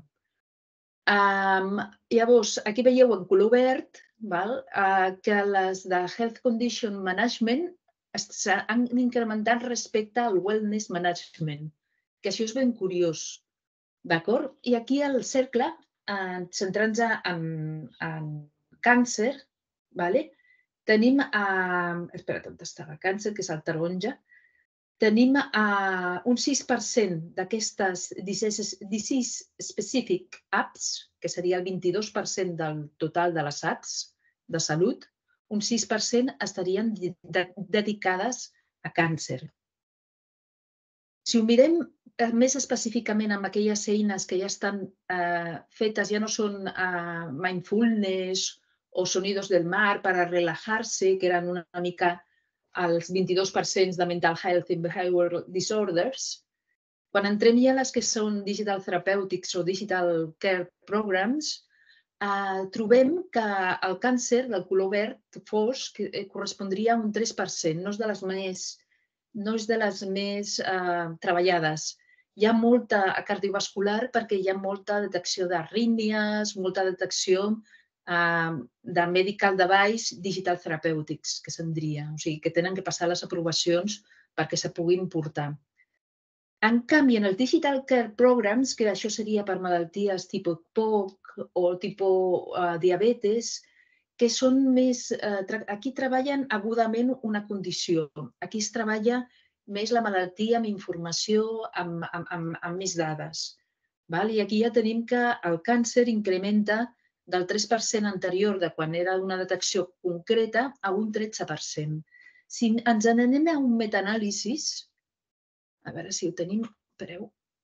Speaker 4: Llavors, aquí veieu en color verd que les de Health Condition Management s'han incrementat respecte al Wellness Management, que això és ben curiós. D'acord? I aquí al cercle, centrant-nos en càncer, tenim, espera't, on estava càncer, que és el taronja, tenim un 6% d'aquestes disease specific apps, que seria el 22% del total de les apps de salut, un 6% estarien dedicades a càncer. Si ho mirem més específicament amb aquelles eines que ja estan fetes, ja no són mindfulness o sonidos del mar para relajarse, que eren una mica els 22% de mental health and behavioral disorders. Quan entrem ja a les que són digital therapeutics o digital care programs, trobem que el càncer del color verd fosc correspondria a un 3%, no és de les més treballades. Hi ha molta cardiovascular perquè hi ha molta detecció d'arrítmies, molta detecció de medical device digital therapeutics, que se'n diria, o sigui, que tenen que passar les aprovacions perquè se puguin portar. En canvi, en els digital care programs, que això seria per malalties tipus POC o tipus diabetes, que són més... Aquí treballen agudament una condició. Aquí es treballa més la malaltia amb informació, amb més dades. I aquí ja tenim que el càncer incrementa del 3% anterior de quan era una detecció concreta a un 13%. Si ens n'anem a un metaanàlisi, a veure si ho tenim, espereu,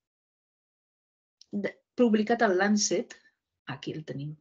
Speaker 4: publicat al Lancet, aquí el tenim.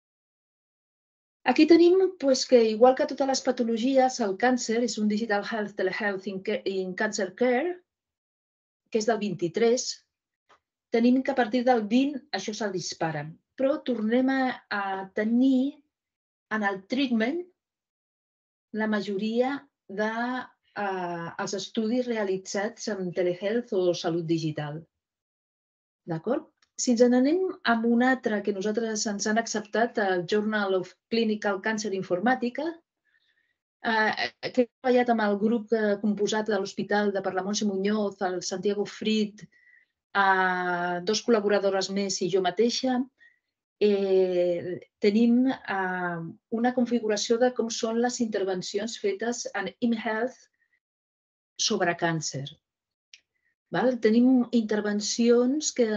Speaker 4: Aquí tenim que, igual que totes les patologies, el càncer és un Digital Health Telehealth in Cancer Care, que és del 23. Tenim que a partir del 20 això se dispara. Però tornem a tenir en el treatment la majoria dels estudis realitzats en telehealth o salut digital. D'acord? Si ens n'anem amb un altre que nosaltres ens han acceptat, el Journal of Clinical Cancer Informatica, He treballat amb el grup composat de l'Hospital de Parla-Montse Muñoz, el Santiago Frit, 2 col·laboradores més i jo mateixa. Tenim una configuració de com són les intervencions fetes en ImHealth sobre càncer. Tenim intervencions que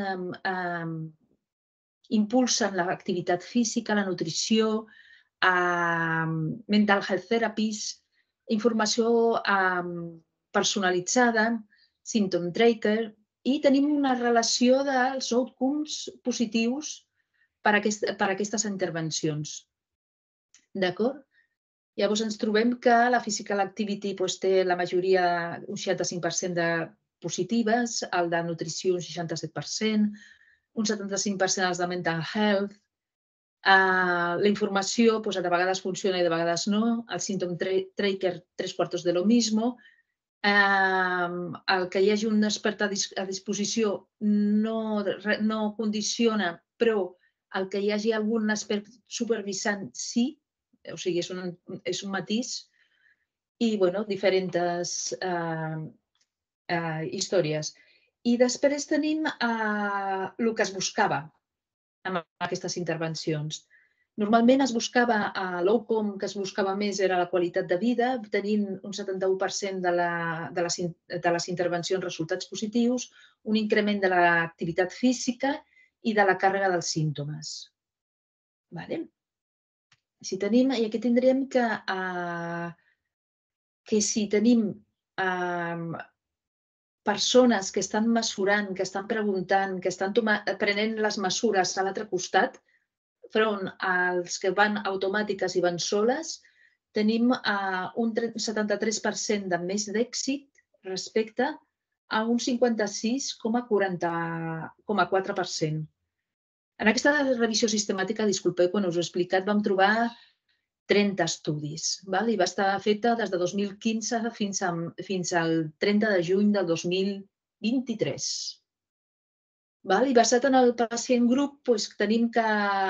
Speaker 4: impulsen l'activitat física, la nutrició, mental health therapies, informació personalitzada, symptom tracker, i tenim una relació dels outcomes positius per a aquestes intervencions. D'acord? Llavors ens trobem que la physical activity té la majoria, un 65% de positives, el de nutrició un 67%, un 75% els de mental health. La informació de vegades funciona i de vegades no. El symptom tracker, 3/4 de lo mismo. El que hi hagi un expert a disposició no condiciona, però el que hi hagi algun expert supervisant sí, o sigui, és un matís. I, diferents històries. I després tenim el que es buscava amb aquestes intervencions. Normalment es buscava, l'outcome que es buscava més era la qualitat de vida, tenint un 71% de les intervencions resultats positius, un increment de l'activitat física i de la càrrega dels símptomes. I aquí tindrem que si tenim persones que estan mesurant, que estan preguntant, que estan prenent les mesures a l'altre costat, front als que van automàtiques i van soles, tenim un 73% de més d'èxit respecte a un 56,4%. En aquesta revisió sistemàtica, disculpeu, quan us ho he explicat, vam trobar 30 estudis i va estar feta des de 2015 fins al 30 de juny del 2023. I basat en el pacient grup, tenim que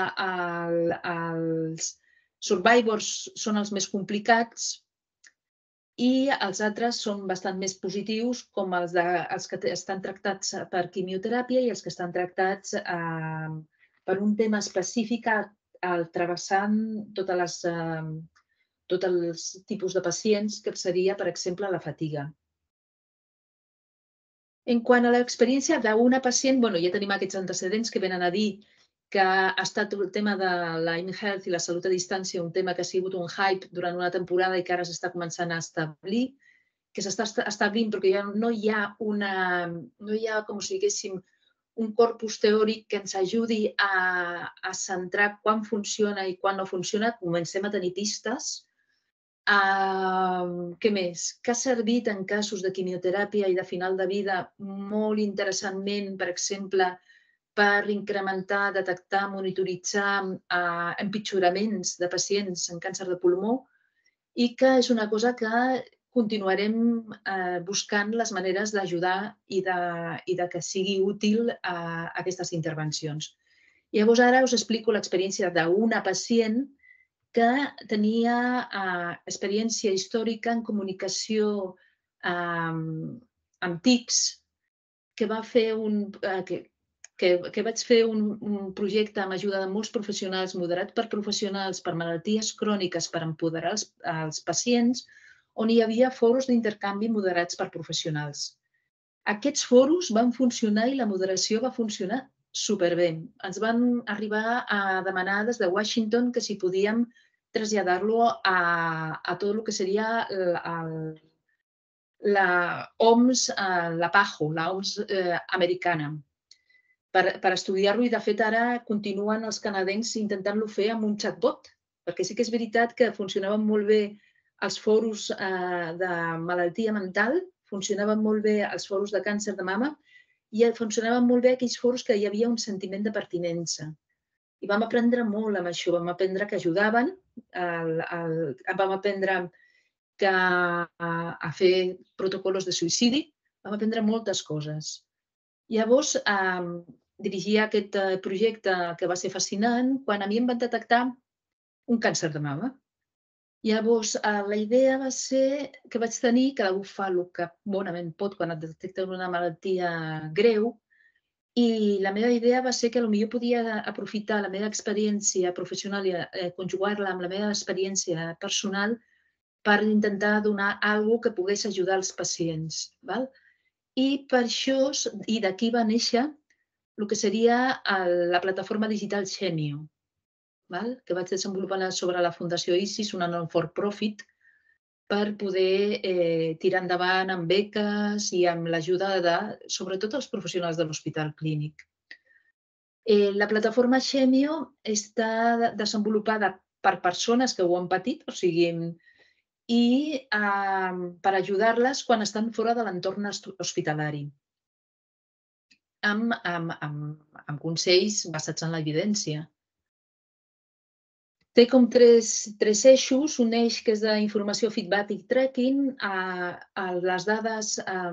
Speaker 4: els survivors són els més complicats i els altres són bastant més positius, com els que estan tractats per quimioteràpia i els que estan tractats per un tema específic travessant tots els tipus de pacients, que seria, per exemple, la fatiga. En quant a l'experiència d'una pacient, ja tenim aquests antecedents que venen a dir que ha estat el tema de la ImHealth i la salut a distància un tema que ha sigut un hype durant una temporada i que ara s'està començant a establir, que s'està establint perquè no hi ha com si diguéssim, un corpus teòric que ens ajudi a centrar quan funciona i quan no funciona. Comencem a tenir pistes. Què més? Que ha servit en casos de quimioteràpia i de final de vida molt interessantment, per exemple, per incrementar, detectar, monitoritzar empitjoraments de pacients en càncer de pulmó i que és una cosa que continuarem buscant les maneres d'ajudar i que sigui útil a aquestes intervencions. Llavors, ara us explico l'experiència d'una pacient que tenia experiència històrica en comunicació amb TICs, que vaig fer un projecte amb ajuda de molts professionals, moderat per professionals, per malalties cròniques, per empoderar els pacients, on hi havia foros d'intercanvi moderats per professionals. Aquests foros van funcionar i la moderació va funcionar superbé. Ens van arribar a demanar des de Washington que si podíem traslladar-lo a tot el que seria la OMS, la PAHO, la OMS americana, per estudiar-lo, i de fet ara continuen els canadencs intentant-lo fer amb un chatbot, perquè sí que és veritat que funcionaven molt bé els foros de malaltia mental, funcionaven molt bé els foros de càncer de mama i funcionaven molt bé aquells foros que hi havia un sentiment de pertinença. I vam aprendre molt amb això, vam aprendre que ajudaven, vam aprendre a fer protocols de suïcidi, vam aprendre moltes coses. Llavors, dirigia aquest projecte que va ser fascinant quan a mi em van detectar un càncer de mama. Llavors, la idea va ser que vaig tenir, cada un fa el que bonament pot quan et detecten una malaltia greu, i la meva idea va ser que potser podia aprofitar la meva experiència professional i conjugar-la amb la meva experiència personal per intentar donar alguna cosa que pogués ajudar els pacients. I per això, i d'aquí va néixer el que seria la plataforma digital Xenio, que vaig desenvolupar sobre la Fundació ISIS, una non-for-profit, per poder tirar endavant amb beques i amb l'ajuda de, sobretot, els professionals de l'Hospital Clínic. La plataforma Xenio està desenvolupada per persones que ho han patit, o sigui, i per ajudar-les quan estan fora de l'entorn hospitalari, amb consells basats en l'evidència. Té com tres eixos, un eix que és d'informació, feedback i tracking. Les dades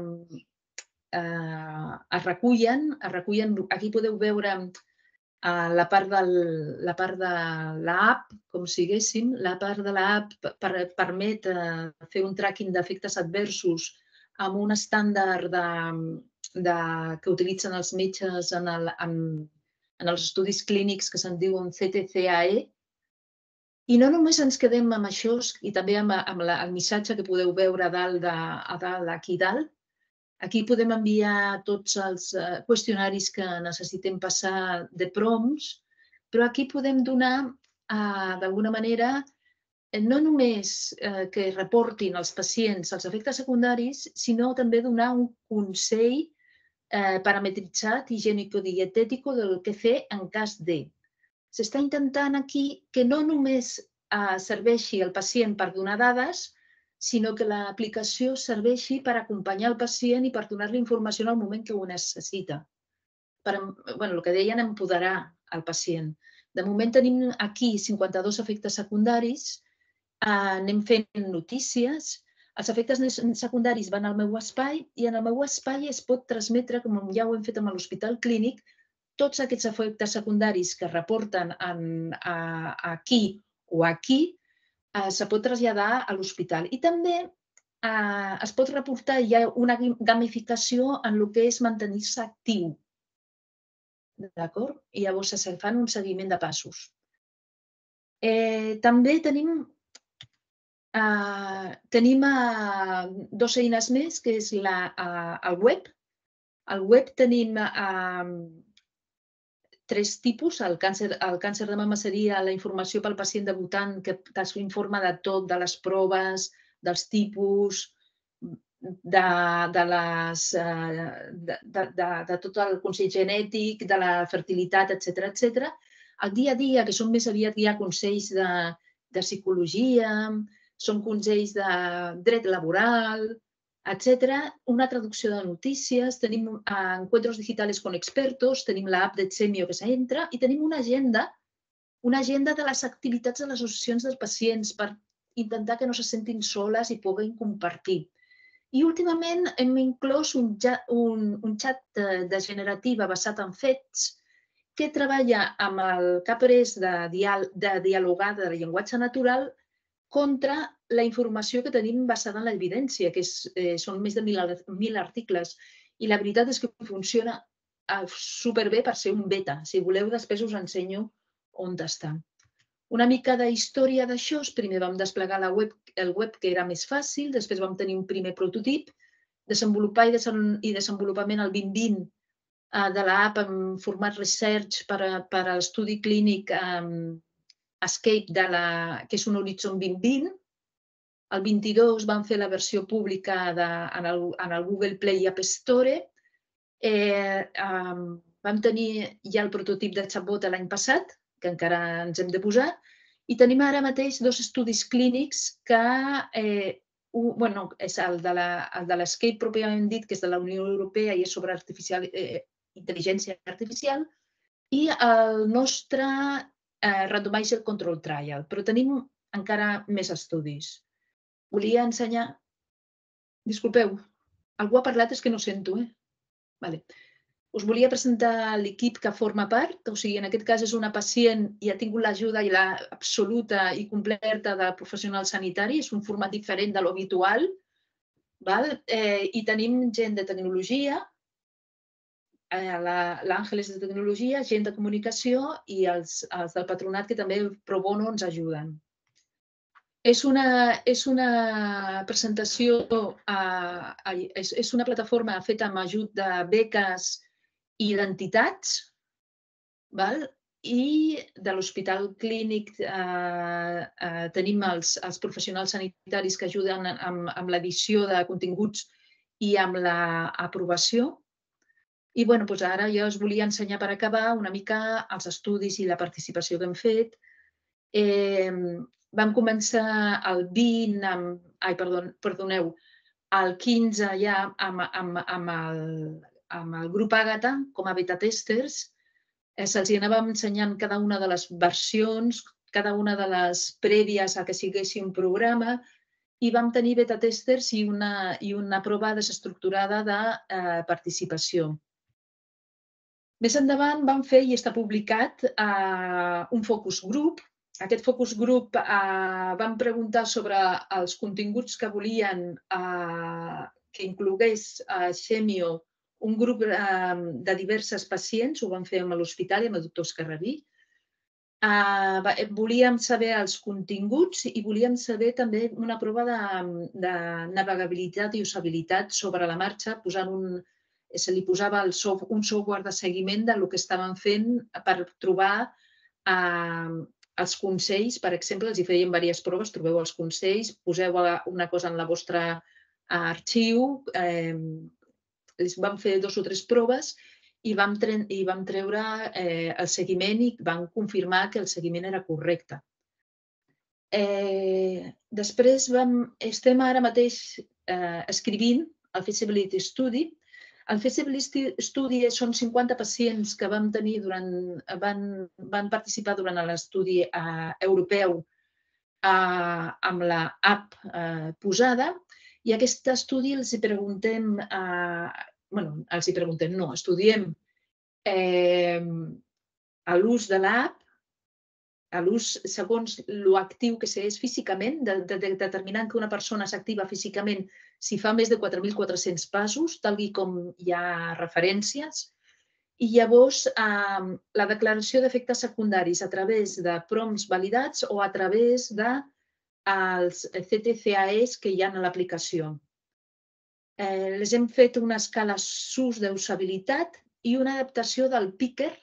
Speaker 4: es recullen. Aquí podeu veure la part de l'app, com si diguéssim. La part de l'app permet fer un tracking d'efectes adversos amb un estàndard que utilitzen els metges en els estudis clínics que se'n diuen CTCAE. I no només ens quedem amb això, i també amb el missatge que podeu veure a dalt, aquí dalt. Aquí podem enviar tots els qüestionaris que necessitem passar de prompts, però aquí podem donar, d'alguna manera, no només que reportin els pacients els efectes secundaris, sinó també donar un consell parametritzat higiènico-dietètic del que fer en cas de. S'està intentant aquí que no només serveixi el pacient per donar dades, sinó que l'aplicació serveixi per acompanyar el pacient i per donar-li informació en el moment que ho necessita. El que deien, empoderar el pacient. De moment tenim aquí 52 efectes secundaris, anem fent notícies. Els efectes secundaris van al meu espai i en el meu espai es pot transmetre, com ja ho hem fet amb l'Hospital Clínic, tots aquests efectes secundaris que es reporten aquí o aquí se pot traslladar a l'hospital. I també es pot reportar, hi ha una gamificació en el que és mantenir-se actiu. D'acord? I llavors es fan un seguiment de passos. També tenim dues eines més, que és el web. Al web tenim tres tipus. El càncer de mama seria la informació pel pacient debutant que t'informa de tot, de les proves, dels tipus, de tot el consell genètic, de la fertilitat, etc. El dia a dia, que són més aviat ja consells de psicologia, són consells de dret laboral, etc. Una traducció de notícies, tenim encuentros digitales con expertos, tenim l'app de Xenio que s'entra i tenim una agenda de les activitats de les associacions dels pacients per intentar que no se sentin soles i puguin compartir. I últimament hem inclòs un xat de generativa basat en fets que treballa amb el que ha après de dialogar de llenguatge natural contra la informació que tenim basada en l'evidència, que són més de 1.000 articles. I la veritat és que funciona superbé per ser un beta. Si voleu, després us ensenyo on està. Una mica de història d'això. Primer vam desplegar el web, que era més fàcil. Després vam tenir un primer prototip. Desenvolupar i desenvolupament el 2020 de l'app en format research per a l'estudi clínic Escape, que és un Horitzon 2020. El 22 vam fer la versió pública en el Google Play i App Store. Vam tenir ja el prototip de chatbot l'any passat, que encara ens hem de posar, i tenim ara mateix 2 estudis clínics que és el de l'Escape pròpiament dit, que és de la Unió Europea i és sobre intel·ligència artificial, i el nostre Randomizer Control Trial, però tenim encara més estudis. Volia ensenyar... Disculpeu, algú ha parlat, és que no sento, Vale. Us volia presentar l'equip que forma part, o sigui, en aquest cas és una pacient i ha tingut l'ajuda i absoluta i completa de professionals sanitaris, és un format diferent de l'habitual, i tenim gent de tecnologia, l'Àngeles de tecnologia, gent de comunicació i els del patronat que també pro bono ens ajuden. És una presentació, és una plataforma feta amb ajut de beques i d'entitats, i de l'Hospital Clínic tenim els professionals sanitaris que ajuden amb l'edició de continguts i amb l'aprovació. I ara jo us volia ensenyar per acabar una mica els estudis i la participació que hem fet. Vam començar el 20, el 15 ja amb el grup Àgata com a beta-testers. Se'ls anàvem ensenyant cada una de les versions, cada una de les prèvies a que siguessi un programa, i vam tenir beta-testers i una prova desestructurada de participació. Més endavant vam fer, i està publicat, un focus group. Aquest focus group vam preguntar sobre els continguts que volien que inclogués Xemio, un grup de diverses pacients, ho vam fer amb l'hospital i amb el doctor Escarrabí. Volíem saber els continguts i volíem saber també una prova de navegabilitat i usabilitat sobre la marxa, se li posava un software de seguiment del que estaven fent per trobar els consells. Per exemple, els hi feien diverses proves, trobeu els consells, poseu una cosa en el vostre arxiu, els vam fer 2 o 3 proves i vam treure el seguiment i vam confirmar que el seguiment era correcte. Després estem ara mateix escrivint el Feasibility Study. El Feasibility Study són 50 pacients que van participar durant l'estudi europeu amb l'app posada, i aquest estudi estudiem l'ús de l'app, l'ús segons l'actiu que és físicament, determinant que una persona s'activa físicament si fa més de 4.400 passos, tal com hi ha referències, i llavors la declaració d'efectes secundaris a través de prompts validats o a través dels CTCAEs que hi ha a l'aplicació. Les hem fet una escala SUS d'usabilitat i una adaptació del picker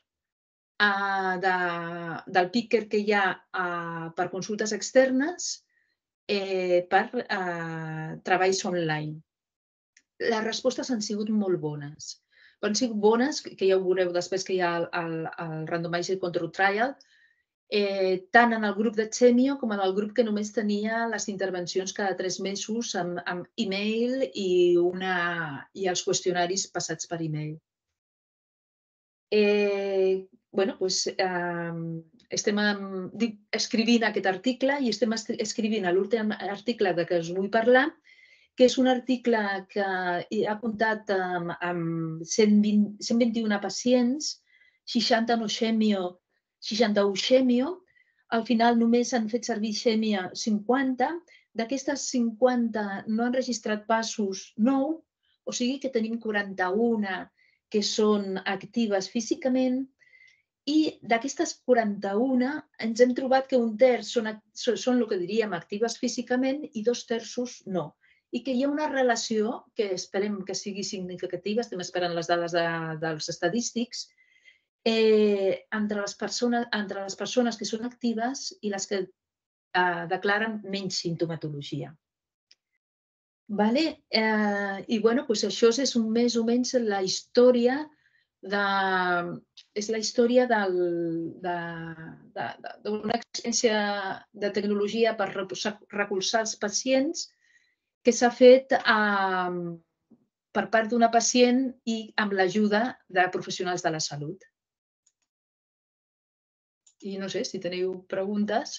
Speaker 4: que hi ha per consultes externes per treballs online. Les respostes han sigut molt bones. Han sigut bones, que ja ho veureu després que hi ha el Randomized Control Trial, tant en el grup de Xemio com en el grup que només tenia les intervencions cada 3 mesos amb e-mail i els qüestionaris passats per e-mail. Estem escrivint aquest article i estem escrivint l'últim article de què us vull parlar, que és un article que ha comptat amb 121 pacients, 61 Xemio. Al final només han fet servir Xemio 50. D'aquestes 50 no han registrat passos 9, o sigui que tenim 41 que són actives físicament, i d'aquestes 41 ens hem trobat que un terç són el que diríem actives físicament i 2 terços no. I que hi ha una relació, que esperem que sigui significativa, estem esperant les dades dels estadístics, entre les persones que són actives i les que declaren menys simptomatologia. Això és més o menys la història d'una experiència de tecnologia per recolzar els pacients que s'ha fet per part d'una pacient i amb l'ajuda de professionals de la salut. I no sé si teniu preguntes.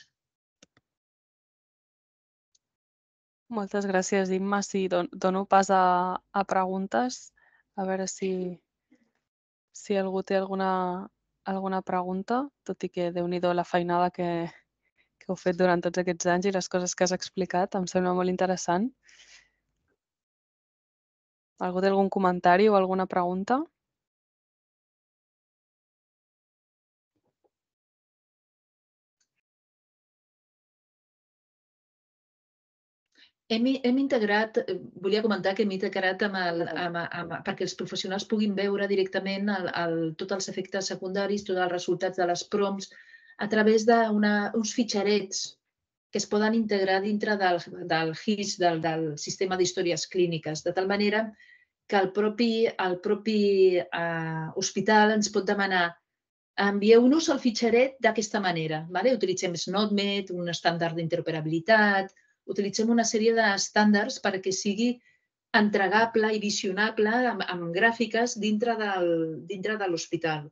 Speaker 1: Moltes gràcies, Imma. Sí, dono pas a preguntes. A veure si si algú té alguna pregunta, tot i que Déu-n'hi-do la feinada que heu fet durant tots aquests anys i les coses que has explicat, em sembla molt interessant. Algú té algun comentari o alguna pregunta?
Speaker 4: Hem integrat, volia comentar que hem integrat perquè els professionals puguin veure directament tots els efectes secundaris, tots els resultats de les prompts, a través d'uns fitxerets que es poden integrar dintre del HIS, del sistema d'històries clíniques, de tal manera que el propi hospital ens pot demanar: envieu-nos el fitxeret d'aquesta manera. Utilitzem SNODMED, un estàndard d'interoperabilitat, utilitzem una sèrie d'estàndards perquè sigui entregable i visionable amb gràfiques dintre de l'hospital.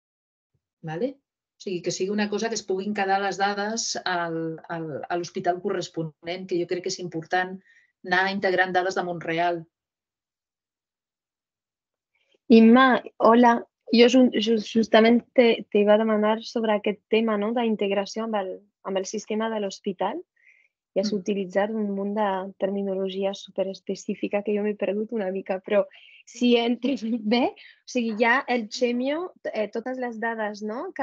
Speaker 4: O sigui, que sigui una cosa que es puguin quedar les dades a l'hospital corresponent, que jo crec que és important anar integrant dades de món real.
Speaker 6: Imma, hola. Jo justament te va demanar sobre aquest tema d'integració amb el sistema de l'hospital. I has utilitzat un munt de terminologia superespecífica que jo m'he perdut una mica, però si he entès bé, o sigui, hi ha el Chemio, totes les dades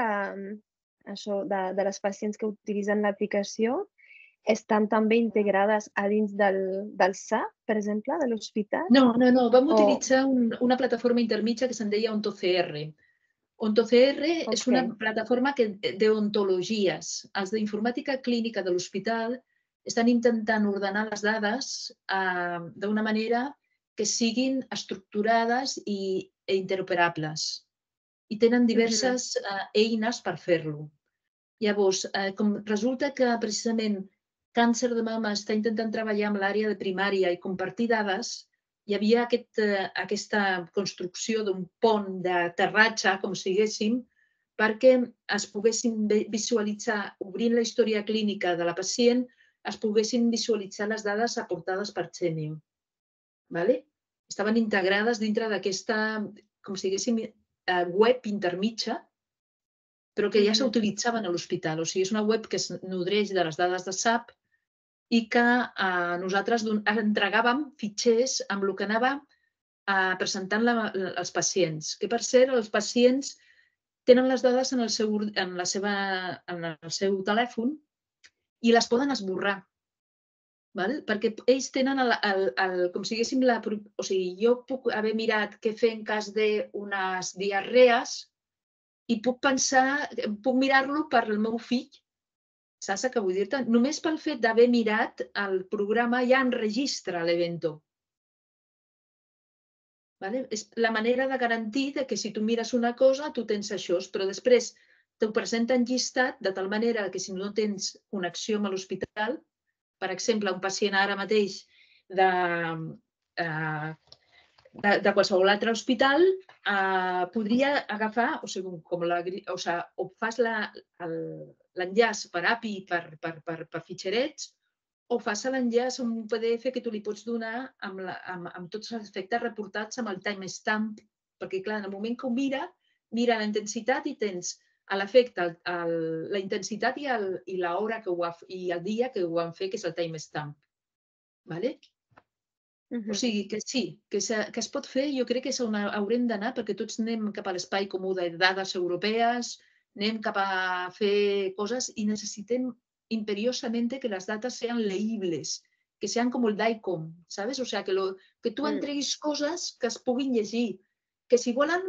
Speaker 6: de les pacients que utilitzen l'aplicació estan també integrades a dins del SAP, per exemple, de l'hospital?
Speaker 4: No. Vam utilitzar una plataforma intermitja que se'n deia OntoCR. OntoCR és una plataforma d'ontologies. Els d'informàtica clínica de l'hospital estan intentant ordenar les dades d'una manera que siguin estructurades i interoperables. I tenen diverses eines per fer-lo. Llavors, com resulta que precisament Càncer de Mama està intentant treballar amb l'àrea de primària i compartir dades, hi havia aquesta construcció d'un pont d'aterratge, com si diguéssim, perquè es poguessin visualitzar, obrint la història clínica de la pacient, es poguessin visualitzar les dades aportades per Chemio. Estaven integrades dintre d'aquesta, com si diguéssim, web intermitja, però que ja s'utilitzaven a l'hospital. O sigui, és una web que es nodreix de les dades de SAP i que nosaltres entregàvem fitxers amb el que anava presentant als pacients. Que, per cert, els pacients tenen les dades en el seu telèfon i les poden esborrar, perquè ells tenen, com si diguéssim, o sigui, jo puc haver mirat què fer en cas d'unes diarrees i puc mirar-lo per al meu fill, saps què vull dir-te? Només pel fet d'haver mirat el programa ja enregistra l'evento. És la manera de garantir que si tu mires una cosa, tu tens això, però després t'ho presenten llistat de tal manera que si no tens connexió amb l'hospital, per exemple, un pacient ara mateix de qualsevol altre hospital podria agafar, o fas l'enllaç per API per fitxerets, o fas l'enllaç en un PDF que tu li pots donar amb tots els efectes reportats amb el timestamp, perquè clar, en el moment que ho mira la intensitat i tens l'efecte, la intensitat i l'hora i el dia que ho van fer, que és el timestamp. O sigui que sí, que es pot fer, jo crec que és on haurem d'anar, perquè tots anem cap a l'espai comú de dades europees, anem cap a fer coses i necessitem imperiosamente que las datas sean leíbles, que sean como el DICOM, ¿sabes? O sea, que tú entreguis cosas que es puguin llegir, que si volen,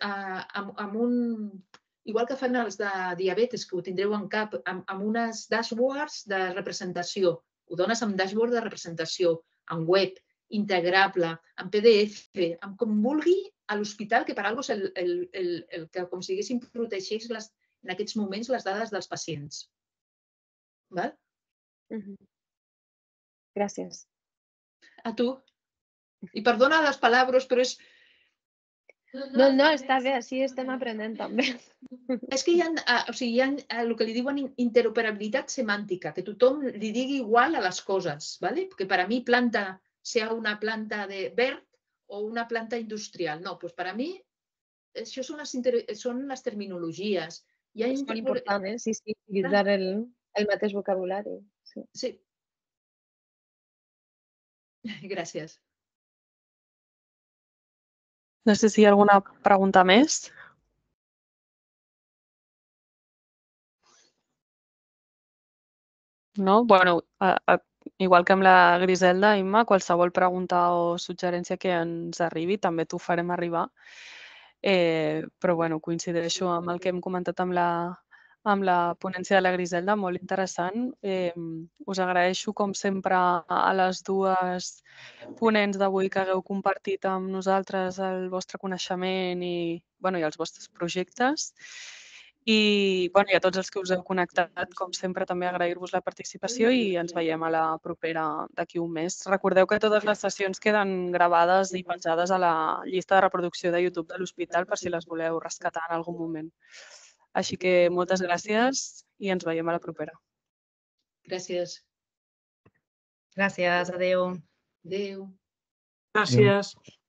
Speaker 4: igual que fan els de diabetes, que ho tindreu en cap, amb unes dashboards de representació. Ho dones amb dashboard de representació, en web, integrable, en PDF, amb com vulgui a l'hospital, que per alguna cosa és el que, com si diguéssim, protegeix en aquests moments les dades dels pacients. ¿Vale?
Speaker 6: Gràcies.
Speaker 4: A tu. I perdona les paraules, però és...
Speaker 6: No, està bé, així estem aprenent també.
Speaker 4: És que hi ha el que li diuen interoperabilitat semàntica, que tothom li digui igual a les coses, perquè per a mi planta, sea una planta de verd o una planta industrial. No, doncs per a mi això són les terminologies.
Speaker 6: És molt important, sí, utilitzar el mateix vocabulari.
Speaker 4: Sí. Gràcies.
Speaker 1: No sé si hi ha alguna pregunta més. No? Bueno, igual que amb la Griselda, Imma, qualsevol pregunta o suggerència que ens arribi també t'ho farem arribar. Però bueno, coincideixo amb el que hem comentat amb la ponència de la Griselda, molt interessant. Us agraeixo, com sempre, a les dues ponents d'avui que hagueu compartit amb nosaltres el vostre coneixement i els vostres projectes. I a tots els que us heu connectat, com sempre, també agrair-vos la participació i ens veiem a la propera d'aquí un mes. Recordeu que totes les sessions queden gravades i penjades a la llista de reproducció de YouTube de l'Hospital per si les voleu rescatar en algun moment. Així que moltes gràcies i ens veiem a la propera.
Speaker 4: Gràcies.
Speaker 2: Gràcies, adeu.
Speaker 4: Adeu.
Speaker 7: Gràcies.